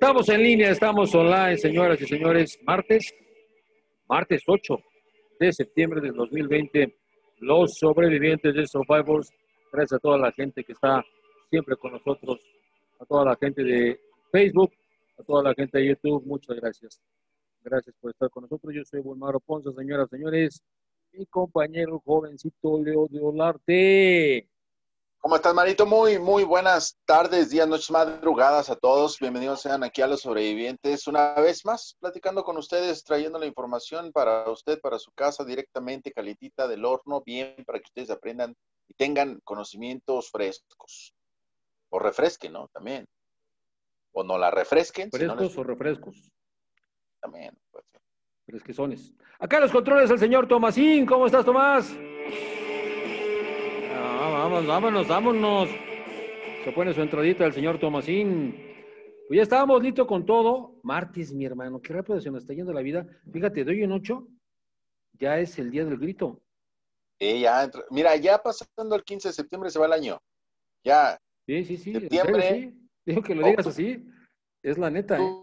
estamos en línea, estamos online, señoras y señores. Martes 8 de septiembre del 2020. Los sobrevivientes de Survivors. Gracias a toda la gente que está siempre con nosotros, a toda la gente de Facebook, a toda la gente de YouTube. Muchas gracias. Gracias por estar con nosotros. Yo soy Wilmaro Ponce, señoras y señores. Mi compañero jovencito Leo de Olarte. ¿Cómo estás, Marito? Muy buenas tardes, días, noches, madrugadas a todos. Bienvenidos sean aquí a Los Sobrevivientes. Una vez más, platicando con ustedes, trayendo la información para usted, para su casa, directamente, calitita del horno, bien, para que ustedes aprendan y tengan conocimientos frescos. O refresquen, ¿no? También. O no la refresquen. ¿Frescos si no o refrescos? También, pues. Fresquesones. Acá los controles el señor Tomasín. ¿Cómo estás, Tomás? Vámonos. Se pone su entradita el señor Tomasín. Pues ya estábamos listos con todo. Martes, mi hermano. Qué rápido se nos está yendo la vida. Fíjate, de hoy en 8 ya es el día del grito. Mira, ya pasando el 15 de septiembre se va el año. Ya. Sí. Septiembre. ¿En serio, sí? Digo que lo digas así. Es la neta, ¿eh?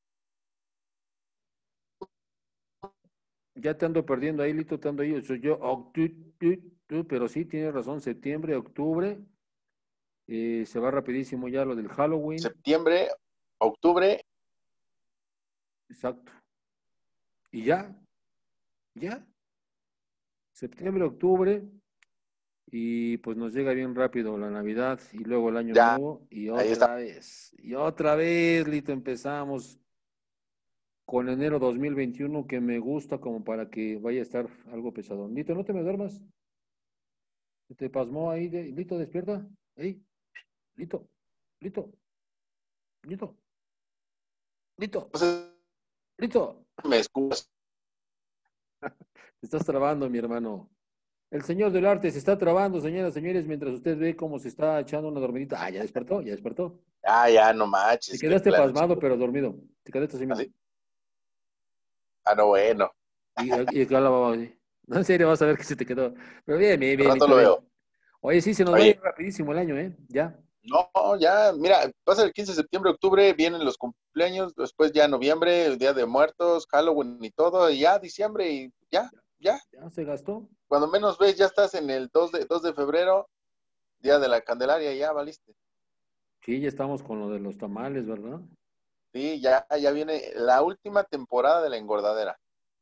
Ya te ando perdiendo ahí, Lito, te ando ahí. Soy yo, pero sí, tienes razón. Septiembre, octubre. Se va rapidísimo ya lo del Halloween. Septiembre, octubre. Exacto. Y ya. Septiembre, octubre. Y pues nos llega bien rápido la Navidad y luego el Año Nuevo. Y otra vez, Lito, empezamos con enero 2021, que me gusta como para que vaya a estar algo pesado. Lito, no te me duermas. ¿Te pasmó ahí? Lito, despierta. Ey, Lito. Me escuchas. Te estás trabando, mi hermano. El señor del arte se está trabando, señoras y señores, mientras usted ve cómo se está echando una dormidita. Ah, ya despertó. Ya, no manches. Te quedaste pasmado, pero dormido. Te quedaste así mismo. ¿Así? No, bueno. Y acá la baba así. No, en serio, vas a ver que se te quedó. Pero bien, Al rato lo bien. veo. Oye, sí, se nos va a ir rapidísimo el año, ¿eh? Ya. No, ya, mira, pasa el 15 de septiembre, octubre, vienen los cumpleaños, después ya noviembre, el Día de Muertos, Halloween y todo, y ya diciembre, y ya. Ya se gastó. Cuando menos ves, ya estás en el 2 de febrero, Día de la Candelaria, ya valiste. Sí, ya estamos con lo de los tamales, ¿verdad? Sí, ya viene la última temporada de la engordadera.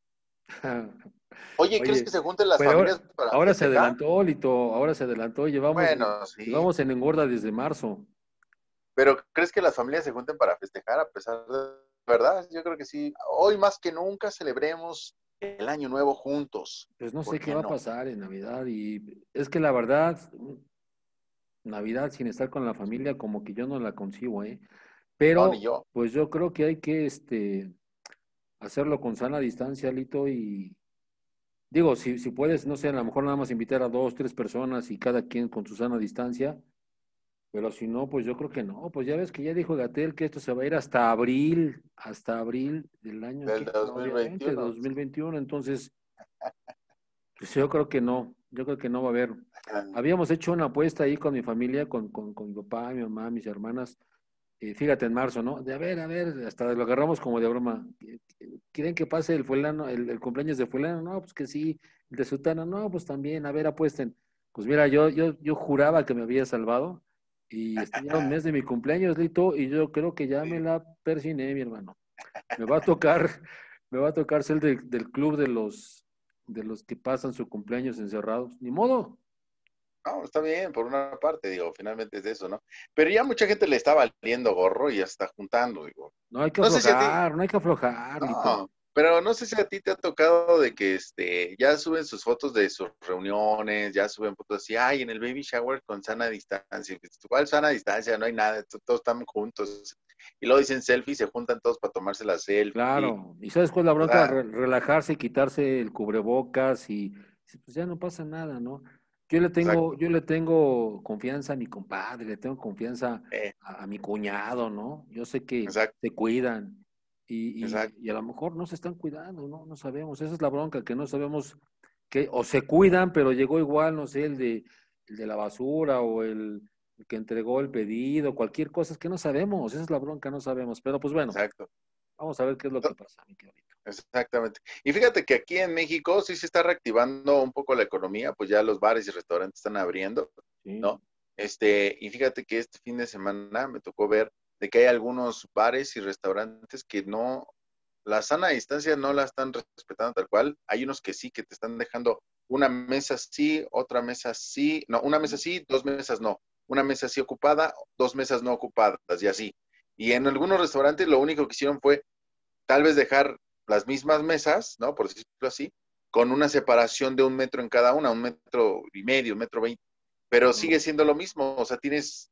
Oye, ¿crees que se junten las familias para ahora se festejar? adelantó, Lito, ahora se adelantó. Bueno, sí. Llevamos en engorda desde marzo. Pero ¿crees que las familias se junten para festejar a pesar de verdad? Yo creo que sí. Hoy más que nunca celebremos el año nuevo juntos. Pues no sé ¿Por qué qué va a no? pasar en Navidad y es que la verdad, Navidad sin estar con la familia como que yo no la concibo, ¿eh? No, ni Pero yo. pues yo creo que hay que hacerlo con sana distancia, Lito, y digo, si puedes, no sé, a lo mejor nada más invitar a 2, 3 personas y cada quien con su sana distancia. Pero si no, pues yo creo que no. Pues ya ves que ya dijo Gatell que esto se va a ir hasta abril del año Del que entra, obviamente, 2021. 2021. Entonces, pues yo creo que no va a haber. Habíamos hecho una apuesta ahí con mi familia, con mi papá, mi mamá, mis hermanas, fíjate, en marzo, ¿no? De a ver, hasta lo agarramos como de broma. ¿Quieren que pase el fulano, el cumpleaños de fulano? No, pues que sí. El de sutana, no, pues también, a ver, apuesten. Pues mira, yo juraba que me había salvado y ya un mes de mi cumpleaños, Lito, y yo creo que ya me Sí. la persiné, mi hermano. Me va a tocar, me va a tocar ser del club de los que pasan su cumpleaños encerrados. Ni modo. No, está bien, por una parte, digo, finalmente es eso, ¿no? Pero ya mucha gente le está valiendo gorro y ya está juntando, digo. No hay que No sé si a ti, aflojar, no hay que aflojar, Lito. no, pero no sé si a ti te ha tocado de que ya suben sus fotos de sus reuniones, ya suben fotos así, ay, en el baby shower con sana distancia. ¿Cuál sana distancia? No hay nada, todos están juntos. Y luego dicen selfie, se juntan todos para tomarse la selfie. Claro, y sabes cuál es la O bronca, sea, relajarse, quitarse el cubrebocas y pues ya no pasa nada, ¿no? Yo le exacto, tengo, yo le tengo confianza a mi compadre, le tengo confianza eh, a mi cuñado, ¿no? Yo sé que exacto, se cuidan y, exacto. y, y a lo mejor no se están cuidando, ¿no? No sabemos, esa es la bronca, que no sabemos que o se cuidan, pero llegó igual, no sé, el de la basura o el que entregó el pedido, cualquier cosa, es que no sabemos, esa es la bronca, no sabemos. Pero pues bueno, Exacto. vamos a ver qué es lo que pasa, mi querido. Exactamente. Y fíjate que aquí en México sí se está reactivando un poco la economía, pues ya los bares y restaurantes están abriendo, Sí. ¿no? Y fíjate que este fin de semana me tocó ver de que hay algunos bares y restaurantes que no, la sana distancia no la están respetando tal cual. Hay unos que sí, que te están dejando una mesa sí, otra mesa sí, no, una mesa sí, dos mesas no, una mesa sí ocupada, dos mesas no ocupadas y así. Y en algunos restaurantes lo único que hicieron fue tal vez dejar las mismas mesas, ¿no? Por decirlo así, con una separación de 1 metro en cada una, 1,5 metros, 1,20 metros, pero sigue siendo lo mismo, o sea, tienes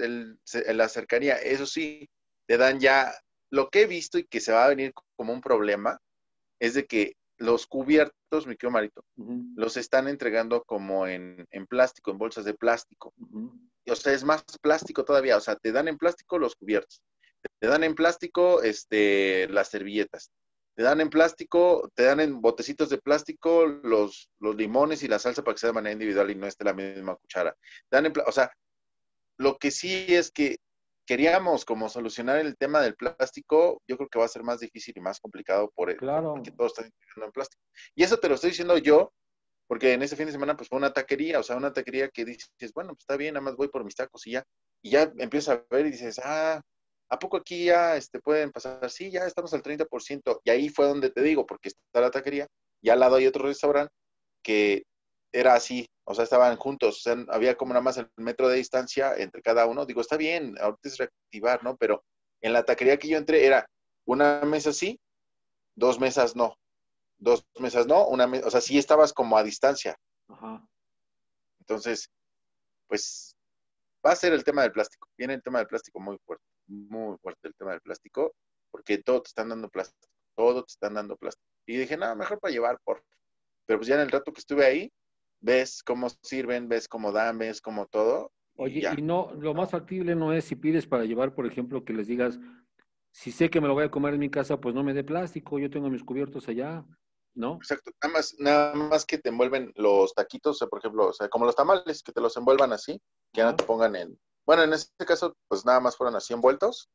la cercanía, eso sí, te dan ya, lo que he visto y que se va a venir como un problema, es de que los cubiertos, mi querido Marito, Ujú, los están entregando como en plástico, en bolsas de plástico. ujú. O sea, es más plástico todavía, o sea, te dan en plástico los cubiertos, te dan en plástico las servilletas, te dan en plástico, te dan en botecitos de plástico los limones y la salsa para que sea de manera individual y no esté la misma cuchara. Te dan o sea, lo que sí es que queríamos como solucionar el tema del plástico, yo creo que va a ser más difícil y más complicado porque Claro. todo está entregando en plástico. Y eso te lo estoy diciendo yo, porque en ese fin de semana pues fue una taquería, o sea, una taquería que dices, bueno, pues está bien, nada más voy por mis tacos y ya empiezas a ver y dices, ¿a poco aquí ya pueden pasar? Sí, ya estamos al 30%. Y ahí fue donde te digo, porque está la taquería, y al lado hay otro restaurante que era así, o sea, estaban juntos, o sea, había como nada más el metro de distancia entre cada uno. Digo, está bien, ahorita es reactivar, ¿no? Pero en la taquería que yo entré era una mesa sí, dos mesas no, dos mesas no, o sea, sí estabas como a distancia. Ajá. Entonces, pues va a ser el tema del plástico. Viene el tema del plástico muy fuerte el tema del plástico, porque todo te están dando plástico, todo te están dando plástico. Y dije, no, mejor para llevar por. Pero pues ya en el rato que estuve ahí, ves cómo sirven, ves cómo dan, ves cómo todo, y Oye, y ya. no, lo más factible no es si pides para llevar, por ejemplo, que les digas, si sé que me lo voy a comer en mi casa, pues no me dé plástico, yo tengo mis cubiertos allá, ¿no? Exacto, nada más que te envuelven los taquitos, o sea, por ejemplo, o sea, como los tamales, que te los envuelvan así, que ya no Ajá, te pongan bueno, en este caso, pues nada más fueron así envueltos,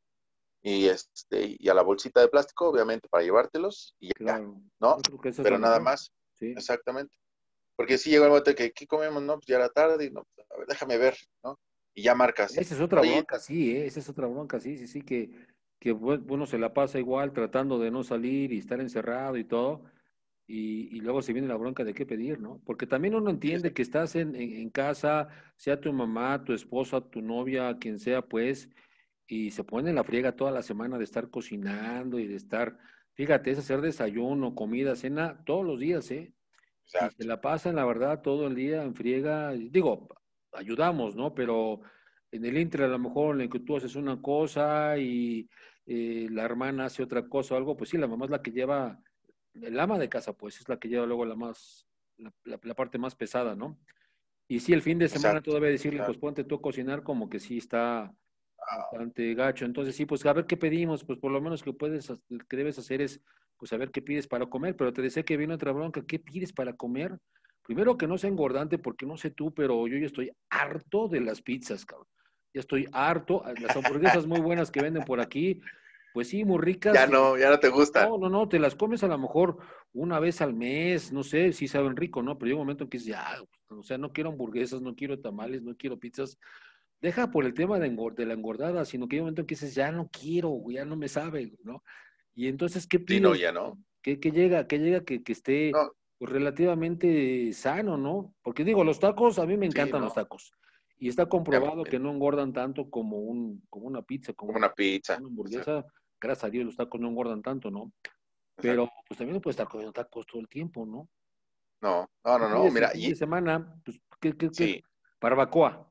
y a la bolsita de plástico, obviamente, para llevártelos, y ya, claro. ¿no? Yo creo que esa es la Pero nada mejor, más, sí. exactamente. Porque si llegó el momento de que, ¿qué comemos? No, pues ya era tarde, y no, pues, a ver, déjame ver, ¿no? Y ya marcas. Esa es otra Oye, bronca, sí, ¿eh? Esa es otra bronca, sí, sí, sí, que uno se la pasa igual tratando de no salir y estar encerrado y todo, y luego se viene la bronca de qué pedir, ¿no? Porque también uno sí, entiende que estás en casa, sea tu mamá, tu esposa, tu novia, quien sea, pues, y se pone en la friega toda la semana de estar cocinando y de estar, fíjate, es hacer desayuno, comida, cena, todos los días, ¿eh? Y se exacto. la pasan, la verdad, todo el día en friega. Digo, ayudamos, ¿no? Pero en el inter a lo mejor en el que tú haces una cosa y la hermana hace otra cosa o algo, pues sí, la mamá es la que lleva, el ama de casa, pues es la que lleva luego la parte más pesada, ¿no? Y sí, el fin de semana Exacto, todavía decirle, pues exacto. ponte tú a cocinar, como que sí está bastante gacho. Entonces, sí, pues a ver qué pedimos, pues por lo menos que debes hacer es, pues a ver qué pides para comer. Pero te decía que viene otra bronca, ¿qué pides para comer? Primero que no sea engordante, porque no sé tú, pero yo ya estoy harto de las pizzas, cabrón. Ya estoy harto. Las hamburguesas muy buenas que venden por aquí, pues sí, muy ricas. Ya no te gustan. No, no, no, te las comes a lo mejor una vez al mes, no sé, sí saben rico, ¿no? Pero llega un momento en que dices, ya, o sea, no quiero hamburguesas, no quiero tamales, no quiero pizzas. Deja por el tema de la engordada, sino que hay un momento en que dices, ya no quiero, güey, ya no me sabe, ¿no? Y entonces, ¿qué Sí, no, pides? ya no. ¿Qué llega que esté No, pues, relativamente sano, ¿no? Porque digo, los tacos, a mí me sí, encantan los no. tacos. Y está comprobado También, que no engordan tanto como una pizza, como una pizza. una Exacto, hamburguesa. Gracias a Dios los tacos no engordan tanto, ¿no? exacto. Pero pues también no puedes estar comiendo tacos todo el tiempo, ¿no? No, no, ¿Qué no, no. pides el Mira, fin de semana? Pues, ¿qué? sí. Barbacoa,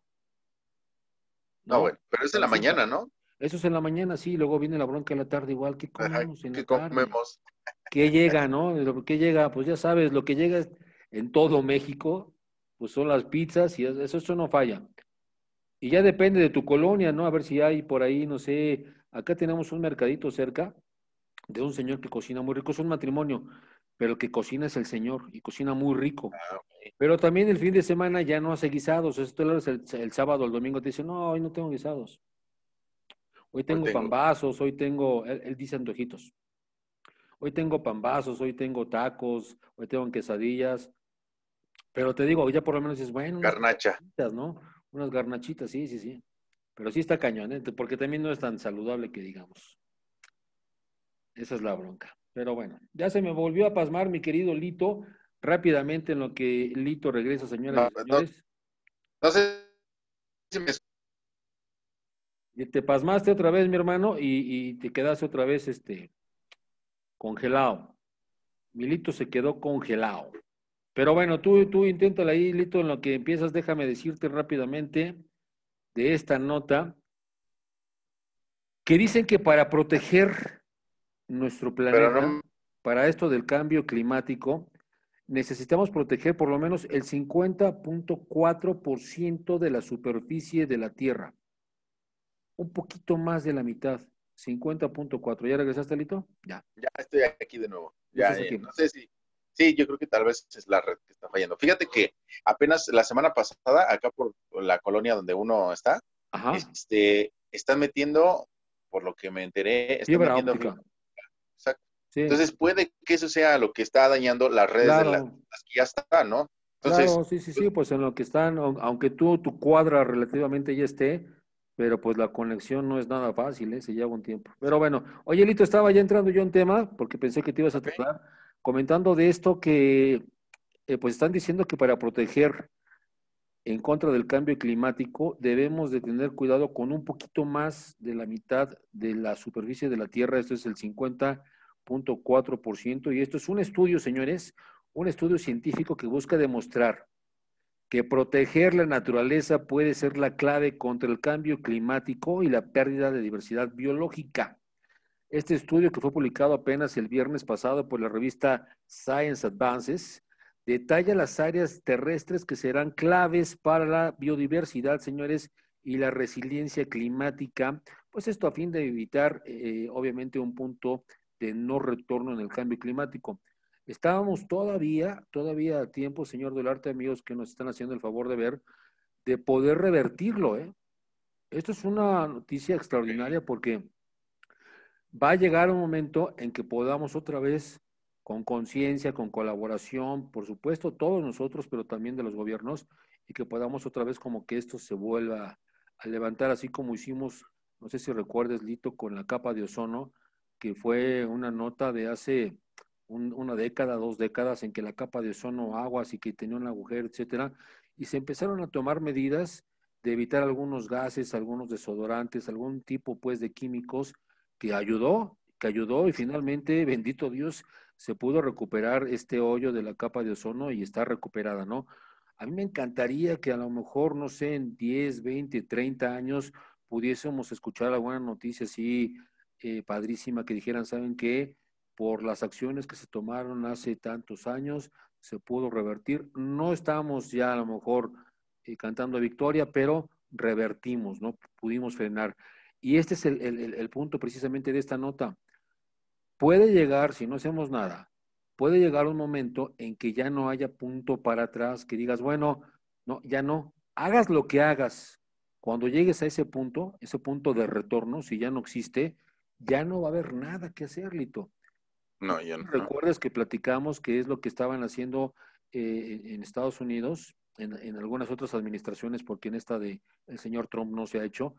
No, ¿no? bueno, pero es en la Pancita. mañana, ¿no? Eso es en la mañana, sí, luego viene la bronca en la tarde igual. ¿Qué Ajá, comemos en la ¿qué tarde? comemos? ¿Qué llega, no? ¿Qué llega? Pues ya sabes, lo que llega en todo México, pues son las pizzas y eso no falla. Y ya depende de tu colonia, ¿no? A ver si hay por ahí, no sé, acá tenemos un mercadito cerca de un señor que cocina muy rico, es un matrimonio, pero el que cocina es el señor y cocina muy rico. Pero también el fin de semana ya no hace guisados. Esto el sábado o el domingo te dice, no, hoy no tengo guisados. Hoy Hoy tengo tengo. pambazos, hoy tengo, él dice antojitos. Hoy tengo pambazos, hoy tengo tacos, hoy tengo quesadillas. Pero te digo, ya por lo menos es bueno, unas Garnacha. garnachitas, ¿no? Unas garnachitas, sí, sí, sí. Pero sí está cañón, ¿eh? Porque también no es tan saludable que digamos. Esa es la bronca. Pero bueno, ya se me volvió a pasmar mi querido Lito. Rápidamente en lo que Lito regresa, señoras No, y no, señores. no sé si me Y te pasmaste otra vez, mi hermano, y te quedaste otra vez congelado. Mi Lito se quedó congelado. Pero bueno, tú inténtala ahí, Lito, en lo que empiezas, déjame decirte rápidamente de esta nota, que dicen que para proteger nuestro pero planeta, no, para esto del cambio climático, necesitamos proteger por lo menos el 50.4% de la superficie de la Tierra, un poquito más de la mitad, 50.4. ¿Ya regresaste, Lito? Ya, ya estoy aquí de nuevo. ya Ya, estás aquí. no sé si. Sí, yo creo que tal vez es la red que está fallando. Fíjate que apenas la semana pasada, acá por la colonia donde uno está, Ajá, están metiendo, por lo que me enteré, están fibra metiendo óptica. fibra. Exacto. Sí, Entonces puede que eso sea lo que está dañando las redes de claro. las que ya están, ¿no? Entonces, Claro, sí, sí, pues, sí, pues en lo que están, aunque tu cuadra relativamente ya esté, pero pues la conexión no es nada fácil, ¿eh? Se lleva un tiempo. Pero bueno, oye, Lito, estaba ya entrando yo en tema, porque pensé que te ibas a ok, tardar, comentando de esto que pues están diciendo que para proteger en contra del cambio climático debemos de tener cuidado con un poquito más de la mitad de la superficie de la Tierra, esto es el 50.4%, y esto es un estudio, señores, un estudio científico que busca demostrar que proteger la naturaleza puede ser la clave contra el cambio climático y la pérdida de diversidad biológica. Este estudio, que fue publicado apenas el viernes pasado por la revista Science Advances, detalla las áreas terrestres que serán claves para la biodiversidad, señores, y la resiliencia climática, pues esto a fin de evitar, obviamente, un punto de no retorno en el cambio climático. Estábamos todavía a tiempo, señor Dolarte, amigos que nos están haciendo el favor de ver, de poder revertirlo, ¿eh? Esto es una noticia extraordinaria porque va a llegar un momento en que podamos otra vez, con conciencia, con colaboración, por supuesto, todos nosotros, pero también de los gobiernos, y que podamos otra vez como que esto se vuelva a levantar, así como hicimos, no sé si recuerdes, Lito, con la capa de ozono, que fue una nota de hace una década, 2 décadas, en que la capa de ozono, aguas y que tenía un agujero, etcétera, y se empezaron a tomar medidas de evitar algunos gases, algunos desodorantes, algún tipo pues de químicos que ayudó y finalmente, bendito Dios, se pudo recuperar este hoyo de la capa de ozono y está recuperada, ¿no? A mí me encantaría que a lo mejor, no sé, en 10, 20, 30 años pudiésemos escuchar alguna noticia así padrísima que dijeran, ¿saben qué? Por las acciones que se tomaron hace tantos años, se pudo revertir. No estamos ya a lo mejor cantando victoria, pero revertimos, ¿no? Pudimos frenar. Y este es el punto precisamente de esta nota. Puede llegar, si no hacemos nada, puede llegar un momento en que ya no haya punto para atrás, que digas, bueno, no, ya no, hagas lo que hagas. Cuando llegues a ese punto de retorno, si ya no existe, ya no va a haber nada que hacer, Lito. No no, yo sé si no. recuerdas que platicamos que es lo que estaban haciendo en Estados Unidos, en algunas otras administraciones, porque en esta de el señor Trump no se ha hecho,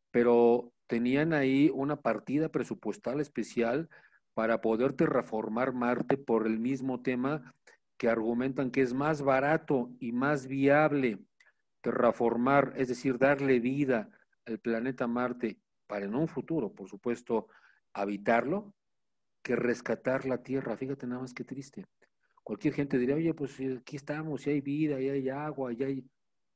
pero tenían ahí una partida presupuestal especial para poder terraformar Marte por el mismo tema que argumentan que es más barato y más viable terraformar, es decir, darle vida al planeta Marte para en un futuro, por supuesto, habitarlo, que rescatar la Tierra. Fíjate nada más qué triste. Cualquier gente diría, oye, pues aquí estamos, y hay vida, y hay agua, y hay...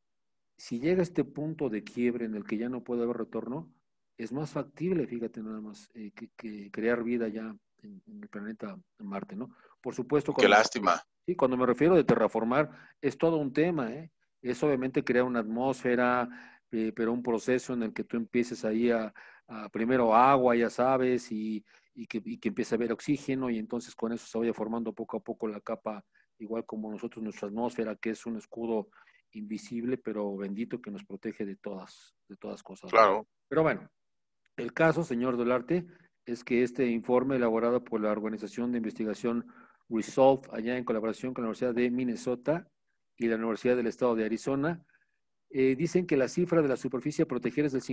Si llega este punto de quiebre en el que ya no puede haber retorno, es más factible, fíjate nada más, que crear vida ya en el planeta Marte, ¿no? Por supuesto, Qué lástima. sí, cuando me refiero de terraformar, es todo un tema, ¿eh? Es obviamente crear una atmósfera, pero un proceso en el que tú empieces ahí a primero agua, ya sabes, y que empiece a haber oxígeno, y entonces con eso se vaya formando poco a poco la capa igual como nosotros nuestra atmósfera, que es un escudo invisible, pero bendito que nos protege de todas cosas, ¿no? Claro. Pero bueno, el caso, señor Dolarte, es que este informe elaborado por la Organización de Investigación Resolve, allá en colaboración con la Universidad de Minnesota y la Universidad del Estado de Arizona, dicen que la cifra de la superficie a proteger es del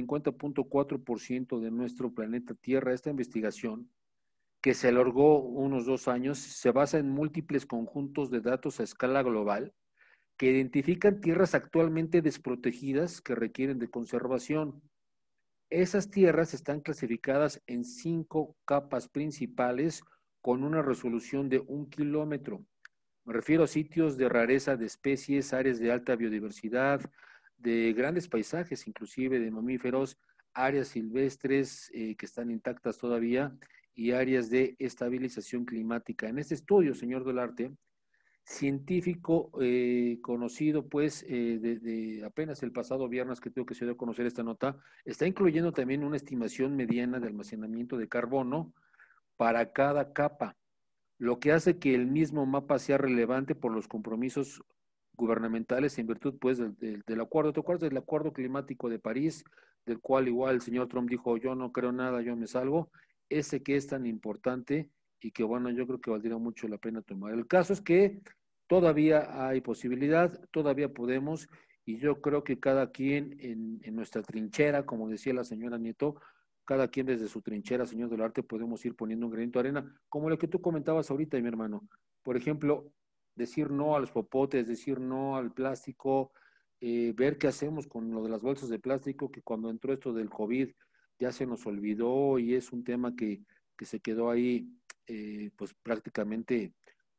50.4% de nuestro planeta Tierra. Esta investigación, que se alargó unos 2 años, se basa en múltiples conjuntos de datos a escala global que identifican tierras actualmente desprotegidas que requieren de conservación. Esas tierras están clasificadas en 5 capas principales con una resolución de 1 kilómetro. Me refiero a sitios de rareza de especies, áreas de alta biodiversidad, de grandes paisajes, inclusive de mamíferos, áreas silvestres que están intactas todavía y áreas de estabilización climática. En este estudio, señor Dolarte, científico conocido pues de apenas el pasado viernes que tuvo que se dio a conocer esta nota, está incluyendo también una estimación mediana de almacenamiento de carbono para cada capa, lo que hace que el mismo mapa sea relevante por los compromisos gubernamentales en virtud pues del acuerdo. ¿Te acuerdas del acuerdo climático de París, del cual igual el señor Trump dijo, yo no creo nada, yo me salgo? Ese que es tan importante y que bueno, yo creo que valdría mucho la pena tomar. El caso es que todavía hay posibilidad, todavía podemos, y yo creo que cada quien en nuestra trinchera, como decía la señora Nieto, cada quien desde su trinchera, señor Dolarte, podemos ir poniendo un granito de arena, como lo que tú comentabas ahorita, mi hermano. Por ejemplo, decir no a los popotes, decir no al plástico, ver qué hacemos con lo de las bolsas de plástico, que cuando entró esto del COVID ya se nos olvidó y es un tema que se quedó ahí pues prácticamente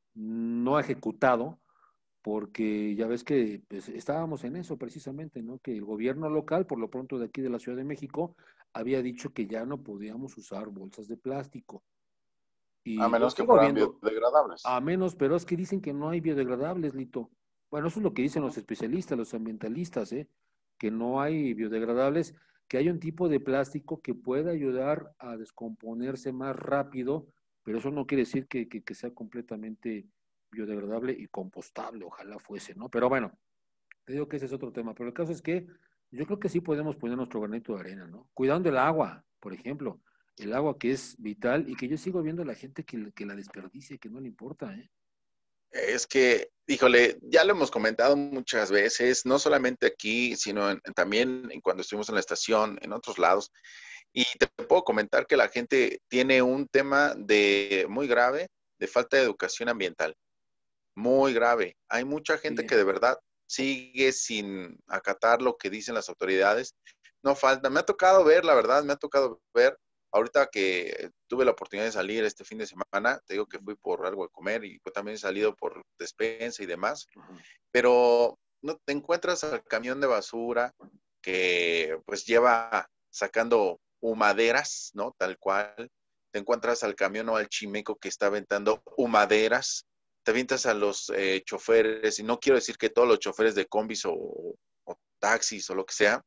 no ejecutado, porque ya ves que pues, estábamos en eso precisamente, ¿no? Que el gobierno local, por lo pronto de aquí de la Ciudad de México, había dicho que ya no podíamos usar bolsas de plástico. A Y yo menos que sigo fueran viendo, biodegradables. a menos, pero es que dicen que no hay biodegradables, Lito. Bueno, eso es lo que dicen los especialistas, los ambientalistas, ¿eh? Que no hay biodegradables, que hay un tipo de plástico que puede ayudar a descomponerse más rápido, pero eso no quiere decir que sea completamente biodegradable y compostable, ojalá fuese, ¿no? Pero bueno, te digo que ese es otro tema, pero el caso es que yo creo que sí podemos poner nuestro granito de arena, ¿no? Cuidando el agua, por ejemplo, el agua que es vital y que yo sigo viendo a la gente que la desperdicia y que no le importa, ¿eh? Es que, híjole, ya lo hemos comentado muchas veces, no solamente aquí, sino también en cuando estuvimos en la estación, en otros lados. Y te puedo comentar que la gente tiene un tema de muy grave de falta de educación ambiental, muy grave. Hay mucha gente Sí, que de verdad sigue sin acatar lo que dicen las autoridades. No falta, me ha tocado ver, la verdad, me ha tocado ver, ahorita que tuve la oportunidad de salir este fin de semana, te digo que fui por algo de comer y pues también he salido por despensa y demás, ajá. pero no te encuentras al camión de basura que pues lleva sacando humaderas, ¿no? Tal cual. Te encuentras al camión o al chimeco que está aventando humaderas. Te avientas a los choferes, y no quiero decir que todos los choferes de combis o taxis o lo que sea,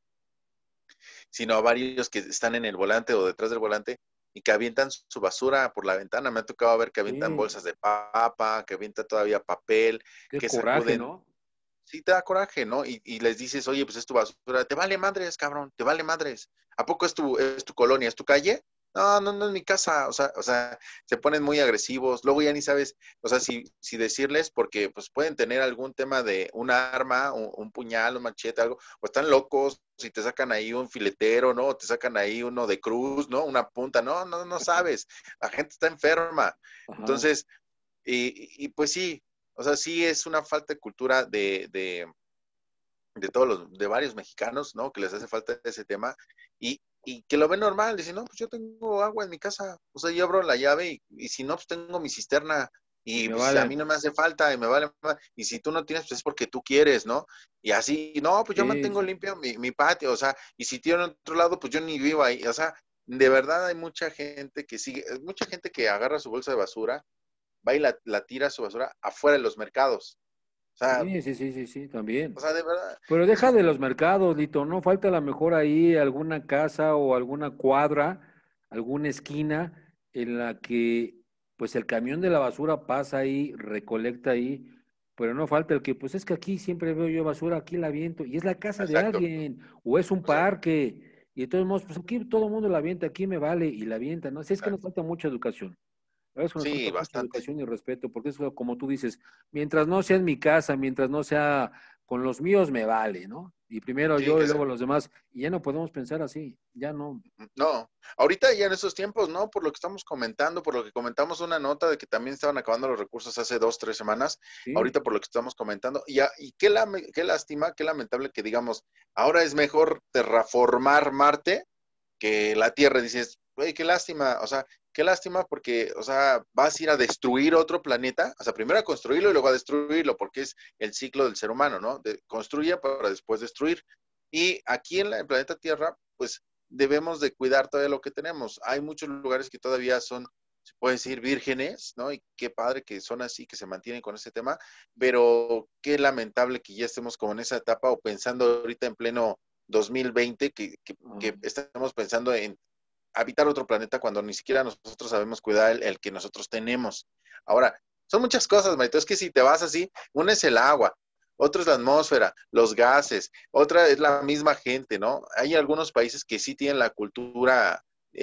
sino a varios que están en el volante o detrás del volante y que avientan su basura por la ventana. Me ha tocado ver que avientan Sí, bolsas de papa, que avientan todavía papel, qué que coraje, sacuden. ¿no? Sí te da coraje, ¿no? Y les dices, oye, pues es tu basura, te vale madres, cabrón, te vale madres. ¿A poco es tu colonia, es tu calle? No, no, no es mi casa. O sea, se ponen muy agresivos. Luego ya ni sabes, o sea, si decirles, porque pues pueden tener algún tema de un arma, un puñal, un machete, algo, o están locos, si te sacan ahí un filetero, ¿no? O te sacan ahí uno de cruz, ¿no? Una punta, no, no, no sabes. La gente está enferma. Ajá. Entonces, y pues sí, o sea, sí es una falta de cultura de todos de varios mexicanos, ¿no? Que les hace falta ese tema y que lo ven normal, dicen, no, pues yo tengo agua en mi casa, o sea, yo abro la llave y si no, pues tengo mi cisterna Y y me pues a vale. mí no me hace falta y me vale más, y si tú no tienes, pues es porque tú quieres, ¿no? Y así, no, pues yo Sí, mantengo sí, sí. limpio mi patio, o sea, y si tiene otro lado, pues yo ni vivo ahí, o sea, de verdad hay mucha gente que sigue, mucha gente que agarra su bolsa de basura, va y la tira su basura afuera de los mercados. Sí, sí, sí, sí, sí, también. O sea, de verdad, Pero es deja de los mercados, Lito, ¿no? Falta a lo mejor ahí alguna casa o alguna cuadra, alguna esquina en la que pues el camión de la basura pasa ahí, recolecta ahí, pero no falta el que, pues es que aquí siempre veo yo basura, aquí la aviento, y es la casa de Exacto. alguien, o es un Exacto. parque, y de todos modos, pues aquí todo el mundo la avienta, aquí me vale, y la avienta, ¿no? Si es que nos falta mucha educación. La verdad es que nos Sí, falta mucha bastante. educación y respeto, porque eso, como tú dices, mientras no sea en mi casa, mientras no sea con los míos, me vale, ¿no? Y primero Sí, yo y luego los demás, y ya no podemos pensar así, ya no. no, ahorita ya en esos tiempos, ¿no? Por lo que estamos comentando, por lo que comentamos una nota de que también estaban acabando los recursos hace 2, 3 semanas, Sí, ahorita por lo que estamos comentando, y qué lástima, qué lamentable que digamos, ahora es mejor terraformar Marte que la Tierra. Dices, güey, qué lástima, o sea, qué lástima porque, o sea, vas a ir a destruir otro planeta, o sea, primero a construirlo y luego a destruirlo, porque es el ciclo del ser humano, ¿no? Construye para después destruir. Y aquí en el planeta Tierra, pues debemos de cuidar todavía lo que tenemos. Hay muchos lugares que todavía son, se puede decir, vírgenes, ¿no? Y qué padre que son así, que se mantienen con ese tema, pero qué lamentable que ya estemos como en esa etapa o pensando ahorita en pleno 2020 ah, que estamos pensando en habitar otro planeta cuando ni siquiera nosotros sabemos cuidar el que nosotros tenemos. Ahora, son muchas cosas, Marito. Es que si te vas así, una es el agua, otro es la atmósfera, los gases, otra es la misma gente, ¿no? Hay algunos países que sí tienen la cultura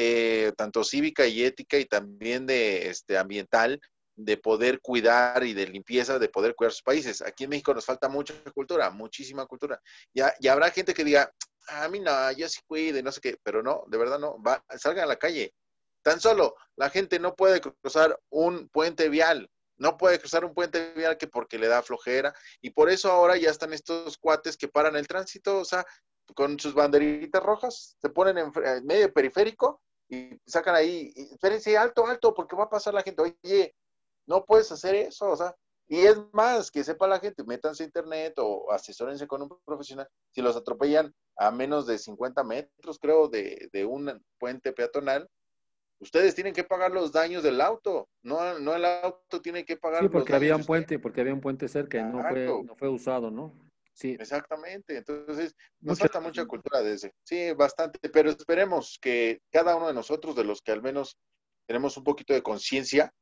tanto cívica y ética y también de ambiental, de poder cuidar y de limpieza, de poder cuidar sus países. Aquí en México nos falta mucha cultura, muchísima cultura. Y habrá gente que diga, a mí no, yo sí cuide, no sé qué, pero no, de verdad no, salgan a la calle. Tan solo la gente no puede cruzar un puente vial, no puede cruzar un puente vial que porque le da flojera, y por eso ahora ya están estos cuates que paran el tránsito, o sea, con sus banderitas rojas, se ponen en medio periférico y sacan ahí, espérense, alto, alto, porque va a pasar la gente. Oye, no puedes hacer eso, o sea, y es más, que sepa la gente, métanse a internet o asesórense con un profesional. Si los atropellan a menos de 50 metros, creo, de un puente peatonal, ustedes tienen que pagar los daños del auto, no, no el auto tiene que sí, pagar los daños de usted. porque había un puente cerca y Exacto, no fue usado, ¿no? Sí, exactamente. Entonces, nos mucha falta mucha cultura de ese. Sí, bastante, pero esperemos que cada uno de nosotros, de los que al menos tenemos un poquito de conciencia,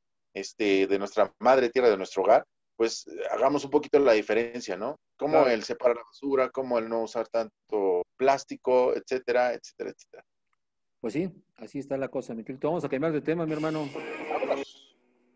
de nuestra madre tierra, de nuestro hogar, pues hagamos un poquito la diferencia, ¿no? Como claro. el separar la basura, como el no usar tanto plástico, etcétera, etcétera, etcétera. Pues sí, así está la cosa, mi querido. Vamos a cambiar de tema, mi hermano. Vámonos.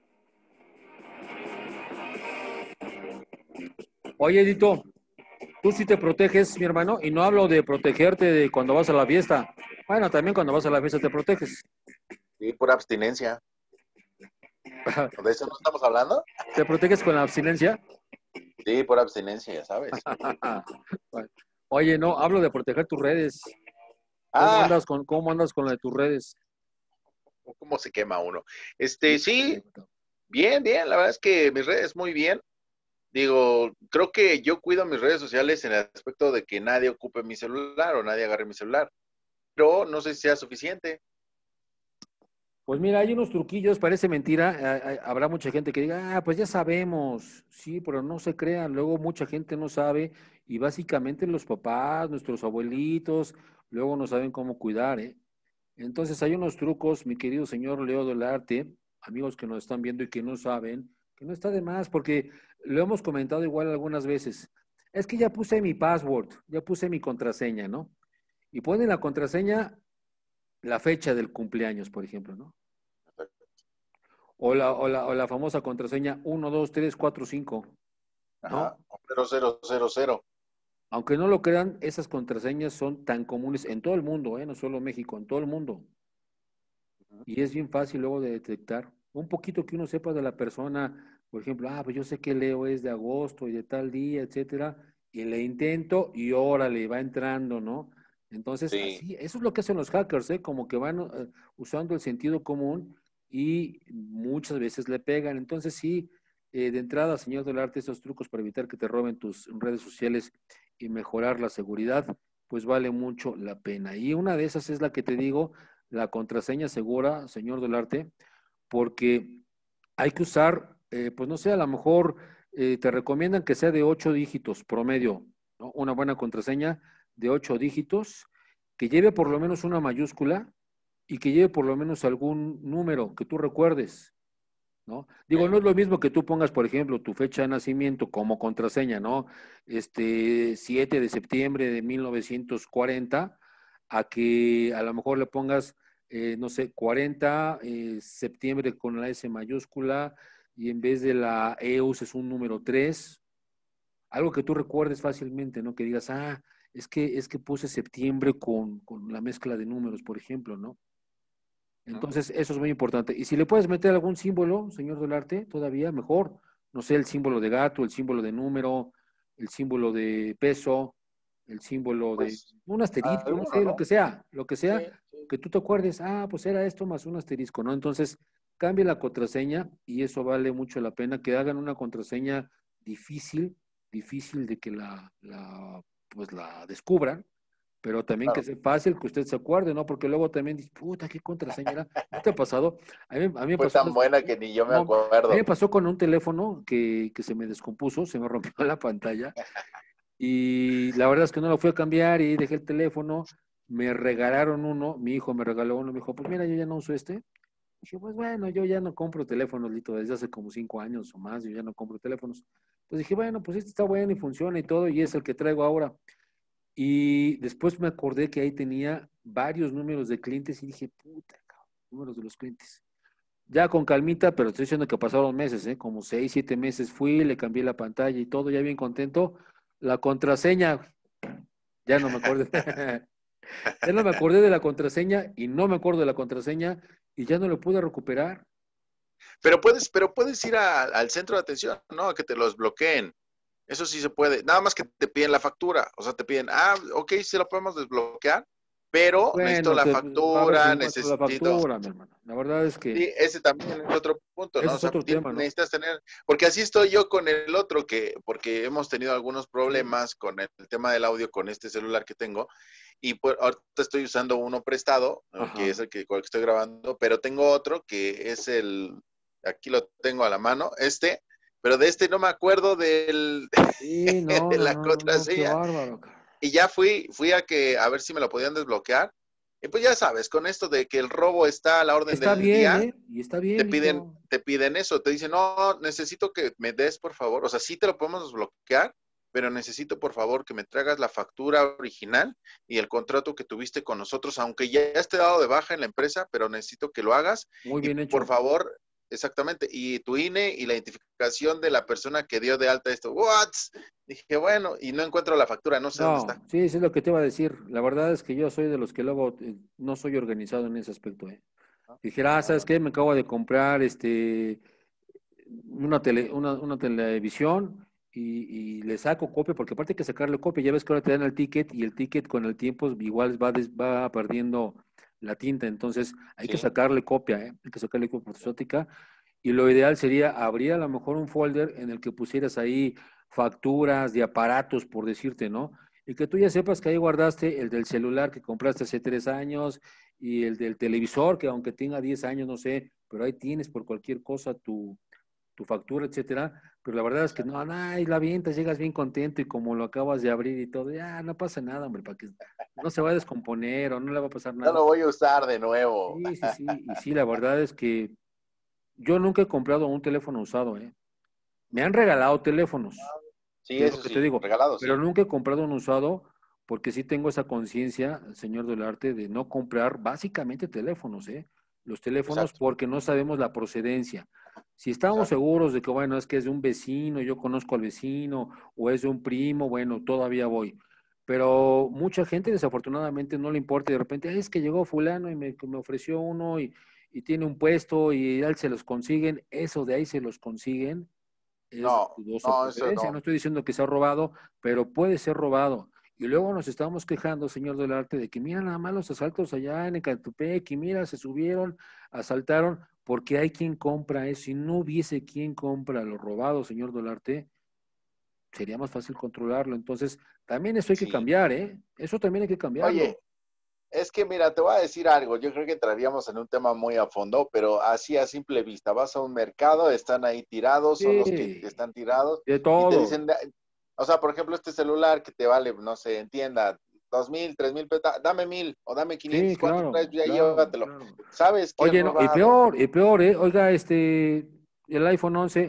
Oye, Edito, tú sí te proteges, mi hermano, y no hablo de protegerte de cuando vas a la fiesta. Bueno, también cuando vas a la fiesta te proteges. Sí, pura abstinencia. ¿De eso no estamos hablando? ¿Te proteges con la abstinencia? Sí, pura abstinencia, ya sabes. Bueno, oye, no, hablo de proteger tus redes. Ah, Cómo andas con la de tus redes? cómo se quema uno. Sí, Sí, bien, bien, la verdad es que mis redes muy bien. Digo, creo que yo cuido mis redes sociales en el aspecto de que nadie ocupe mi celular o nadie agarre mi celular, pero no sé si sea suficiente. pues mira, hay unos truquillos, parece mentira. Habrá mucha gente que diga, ah, pues ya sabemos. Sí, pero no se crean. Luego mucha gente no sabe y básicamente los papás, nuestros abuelitos, luego no saben cómo cuidar, ¿eh? Entonces hay unos trucos, mi querido señor Leo Dolarte, amigos que nos están viendo y que no saben, que no está de más, porque lo hemos comentado igual algunas veces. Es que ya puse mi password, ya puse mi contraseña, ¿no? Y ponen la contraseña la fecha del cumpleaños, por ejemplo, ¿no? O la famosa contraseña 1, 2, 3, 4, 5, Ajá, ¿no? pero 000. Aunque no lo crean, esas contraseñas son tan comunes en todo el mundo, ¿eh? No solo México, en todo el mundo. Y es bien fácil luego de detectar. Un poquito que uno sepa de la persona, por ejemplo, ah, pues yo sé que Leo es de agosto y de tal día, etcétera, y le intento y órale, va entrando, ¿no? Entonces, Sí, así, eso es lo que hacen los hackers, ¿eh? Como que van usando el sentido común y muchas veces le pegan. Entonces, sí, de entrada, señor del arte, esos trucos para evitar que te roben tus redes sociales y mejorar la seguridad, pues vale mucho la pena. Y una de esas es la que te digo, la contraseña segura, señor del arte, porque hay que usar, pues no sé, a lo mejor te recomiendan que sea de 8 dígitos promedio, ¿no? Una buena contraseña de 8 dígitos, que lleve por lo menos una mayúscula y que lleve por lo menos algún número que tú recuerdes. ¿no? Digo, no es lo mismo que tú pongas, por ejemplo, tu fecha de nacimiento como contraseña, ¿no? 7 de septiembre de 1940, a que a lo mejor le pongas, no sé, 40, septiembre con la S mayúscula, y en vez de la E uses un número 3, algo que tú recuerdes fácilmente, ¿no? Que digas, es que puse septiembre con la mezcla de números, por ejemplo, ¿no? ¿no? Entonces, eso es muy importante. Y si le puedes meter algún símbolo, señor del arte, todavía mejor. No sé, el símbolo de gato, el símbolo de número, el símbolo de peso, el símbolo de Pues un asterisco, no alguno, sé, ¿no? lo que Sí, sea, sí. que tú te acuerdes, pues era esto más un asterisco, ¿no? Entonces, cambie la contraseña y eso vale mucho la pena, que hagan una contraseña difícil, difícil de que pues la descubran, pero también que Claro. sea fácil que usted se acuerde, ¿no? Porque luego también dice, puta, qué contraseña era. ¿No te ha pasado? A mí me Fue pasó, tan buena que ni yo me no, a mí me acuerdo. pasó con un teléfono que se me descompuso, se me rompió la pantalla y la verdad es que no lo fui a cambiar y dejé el teléfono, me regalaron uno, mi hijo me regaló uno, me dijo, pues mira, yo ya no uso este. Dije, pues bueno, yo ya no compro teléfonos, Lito, desde hace como 5 años o más, yo ya no compro teléfonos. Entonces dije, bueno, pues este está bueno y funciona y todo, y es el que traigo ahora. Y después me acordé que ahí tenía varios números de clientes y dije, puta, cabrón, números de los clientes. Ya con calmita, pero estoy diciendo que pasaron meses, ¿eh? Como 6, 7 meses fui, le cambié la pantalla y todo, ya bien contento. La contraseña, ya no me acordé. Ya no me acordé de la contraseña y no me acuerdo de la contraseña y ya no lo pude recuperar. Pero puedes ir al centro de atención, ¿no? A que te los bloqueen. Eso sí se puede. Nada más que te piden la factura. O sea, te piden, ok, sí lo podemos desbloquear, pero necesito Bueno, la a ver si factura, encuentro la necesito. factura, mi hermano. La verdad es que Sí, ese también es otro punto, ¿no? ese O es sea, otro tema, ¿no? necesitas tener, porque así estoy yo con el otro, porque hemos tenido algunos Sí. problemas con el tema del audio con este celular que tengo, y pues ahorita estoy usando uno prestado, que es Ajá. con el que estoy grabando, pero tengo otro que es aquí lo tengo a la mano, pero de este no me acuerdo Sí, no, de no, la no, no, no, qué contraseña, bárbaro, cabrón. y ya fui a ver si me lo podían desbloquear. Y pues ya sabes, con esto de que el robo está a la orden Está del bien, día, ¿eh? Y está te bien, piden, Lito. te piden eso, te dicen, no, necesito que me des, por favor, o sea, sí te lo podemos desbloquear, pero necesito, por favor, que me traigas la factura original y el contrato que tuviste con nosotros, aunque ya esté dado de baja en la empresa, pero necesito que lo hagas Muy y bien por hecho. favor, exactamente, y tu INE y la identificación de la persona que dio de alta esto. ¿What? Dije, bueno, y no encuentro la factura, no sé dónde está. No, sí, sí es lo que te iba a decir. La verdad es que yo soy de los que luego no soy organizado en ese aspecto, ¿eh? No, Dijera, no, ¿sabes no. qué? Me acabo de comprar una televisión y le saco copia, porque aparte hay que sacarle copia, ya ves que ahora te dan el ticket y el ticket con el tiempo igual va perdiendo la tinta, entonces hay que Sí, sacarle copia, ¿eh? Hay que sacarle copia fotostática y lo ideal sería abrir a lo mejor un folder en el que pusieras ahí facturas de aparatos, por decirte, ¿no? Y que tú ya sepas que ahí guardaste el del celular que compraste hace 3 años y el del televisor que aunque tenga 10 años, no sé, pero ahí tienes por cualquier cosa tu factura, etcétera, pero la verdad es que exacto. y la avientas, llegas bien contento y como lo acabas de abrir y todo, ya no pasa nada, hombre, para que no se va a descomponer o no le va a pasar No nada. lo voy a usar de nuevo. Sí, sí, sí, y sí, la verdad es que yo nunca he comprado un teléfono usado, ¿eh? Me han regalado teléfonos, Sí, que es lo eso que te sí, digo, regalado, pero sí. nunca he comprado un usado porque sí tengo esa conciencia, señor del arte, de no comprar básicamente teléfonos, ¿eh? Los teléfonos Exacto, porque no sabemos la procedencia. Si estamos exacto. seguros de que, bueno, es que es de un vecino, yo conozco al vecino, o es de un primo, bueno, todavía voy. Pero mucha gente desafortunadamente no le importa y de repente, "Ay, es que llegó fulano y me ofreció uno y tiene un puesto y él se los consiguen, eso de ahí se los consiguen es de No, dudosa no, eso procedencia. No no. estoy diciendo que sea robado, pero puede ser robado. Y luego nos estamos quejando, señor del arte, de que mira nada más los asaltos allá en Ecatepec, y mira, se subieron, asaltaron, porque hay quien compra eso. Si no hubiese quien compra lo robado, señor del arte, sería más fácil controlarlo. Entonces, también eso hay que Sí. cambiar, ¿eh? Eso también hay que cambiarlo. Oye, es que mira, te voy a decir algo. Yo creo que entraríamos en un tema muy a fondo, pero así a simple vista. Vas a un mercado, están ahí tirados, son los que Sí, están tirados de y te todo. dicen, o sea, por ejemplo, este celular que te vale, no sé, en tienda, 2,000, 3,000, dame 1,000 o dame Sí, 500. ¿Cuánto traes? claro, Ya claro, llévatelo. claro. ¿Sabes qué es Oye, no, robado? y peor, ¿eh? Oiga, el iPhone 11,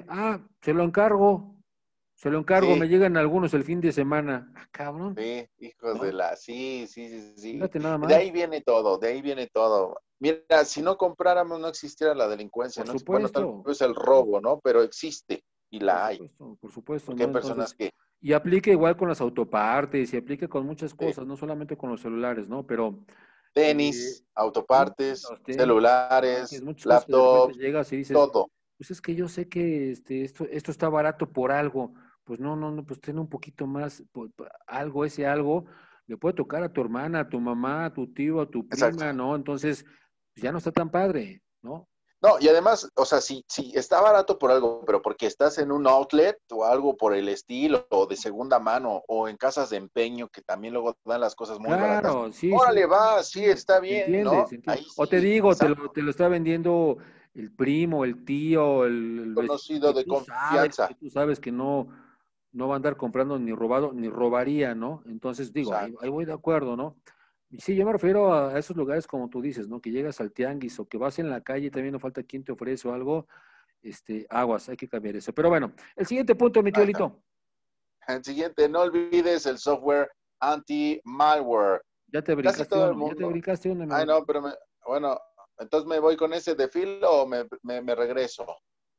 se lo encargo, me Sí, llegan algunos el fin de semana. Ah, cabrón, sí, hijos de ¿no? la, sí, sí, sí, sí. Fíjate nada De ahí más, viene todo, de ahí viene todo. Mira, si no compráramos no existiera la delincuencia, por ¿no? Bueno, tal supuesto, vez el robo, ¿no? Pero existe y la hay, por supuesto, porque hay ¿no? personas Entonces, que, y aplica igual con las autopartes, y aplica con muchas sí, cosas, no solamente con los celulares, ¿no? Pero eh, tenis, sí, autopartes, los tenis, celulares, empaques, muchas cosas que de repente laptops, llegas y dices, todo. pues es que yo sé que esto está barato por algo. Pues no, pues ten un poquito más, algo, ese algo, le puede tocar a tu hermana, a tu mamá, a tu tío, a tu Exacto. prima, ¿no? Entonces, pues ya no está tan padre, ¿no? No, y además, o sea, si está barato por algo, pero porque estás en un outlet o algo por el estilo, o de segunda mano, o en casas de empeño que también luego dan las cosas muy baratas, Claro, sí, sí, órale, va, sí, está se bien, entiende, ¿no? se entiende. Ahí O te sí, digo, exacto, te lo está vendiendo el primo, el tío, el vecino, conocido de que confianza, tú sabes que no va a andar comprando ni robado, ni robaría, ¿no? Entonces digo, exacto. ahí voy de acuerdo, ¿no? Y sí, yo me refiero a esos lugares como tú dices, ¿no? Que llegas al tianguis o que vas en la calle y también no falta quien te ofrece o algo, aguas, hay que cambiar eso. Pero bueno, el siguiente punto, mi tío Ajá. Lito, El siguiente, no olvides el software anti-malware. Casi todo el ya te mundo, brincaste uno, mi ay hermano. no, pero bueno, entonces me voy con ese de filo o me regreso.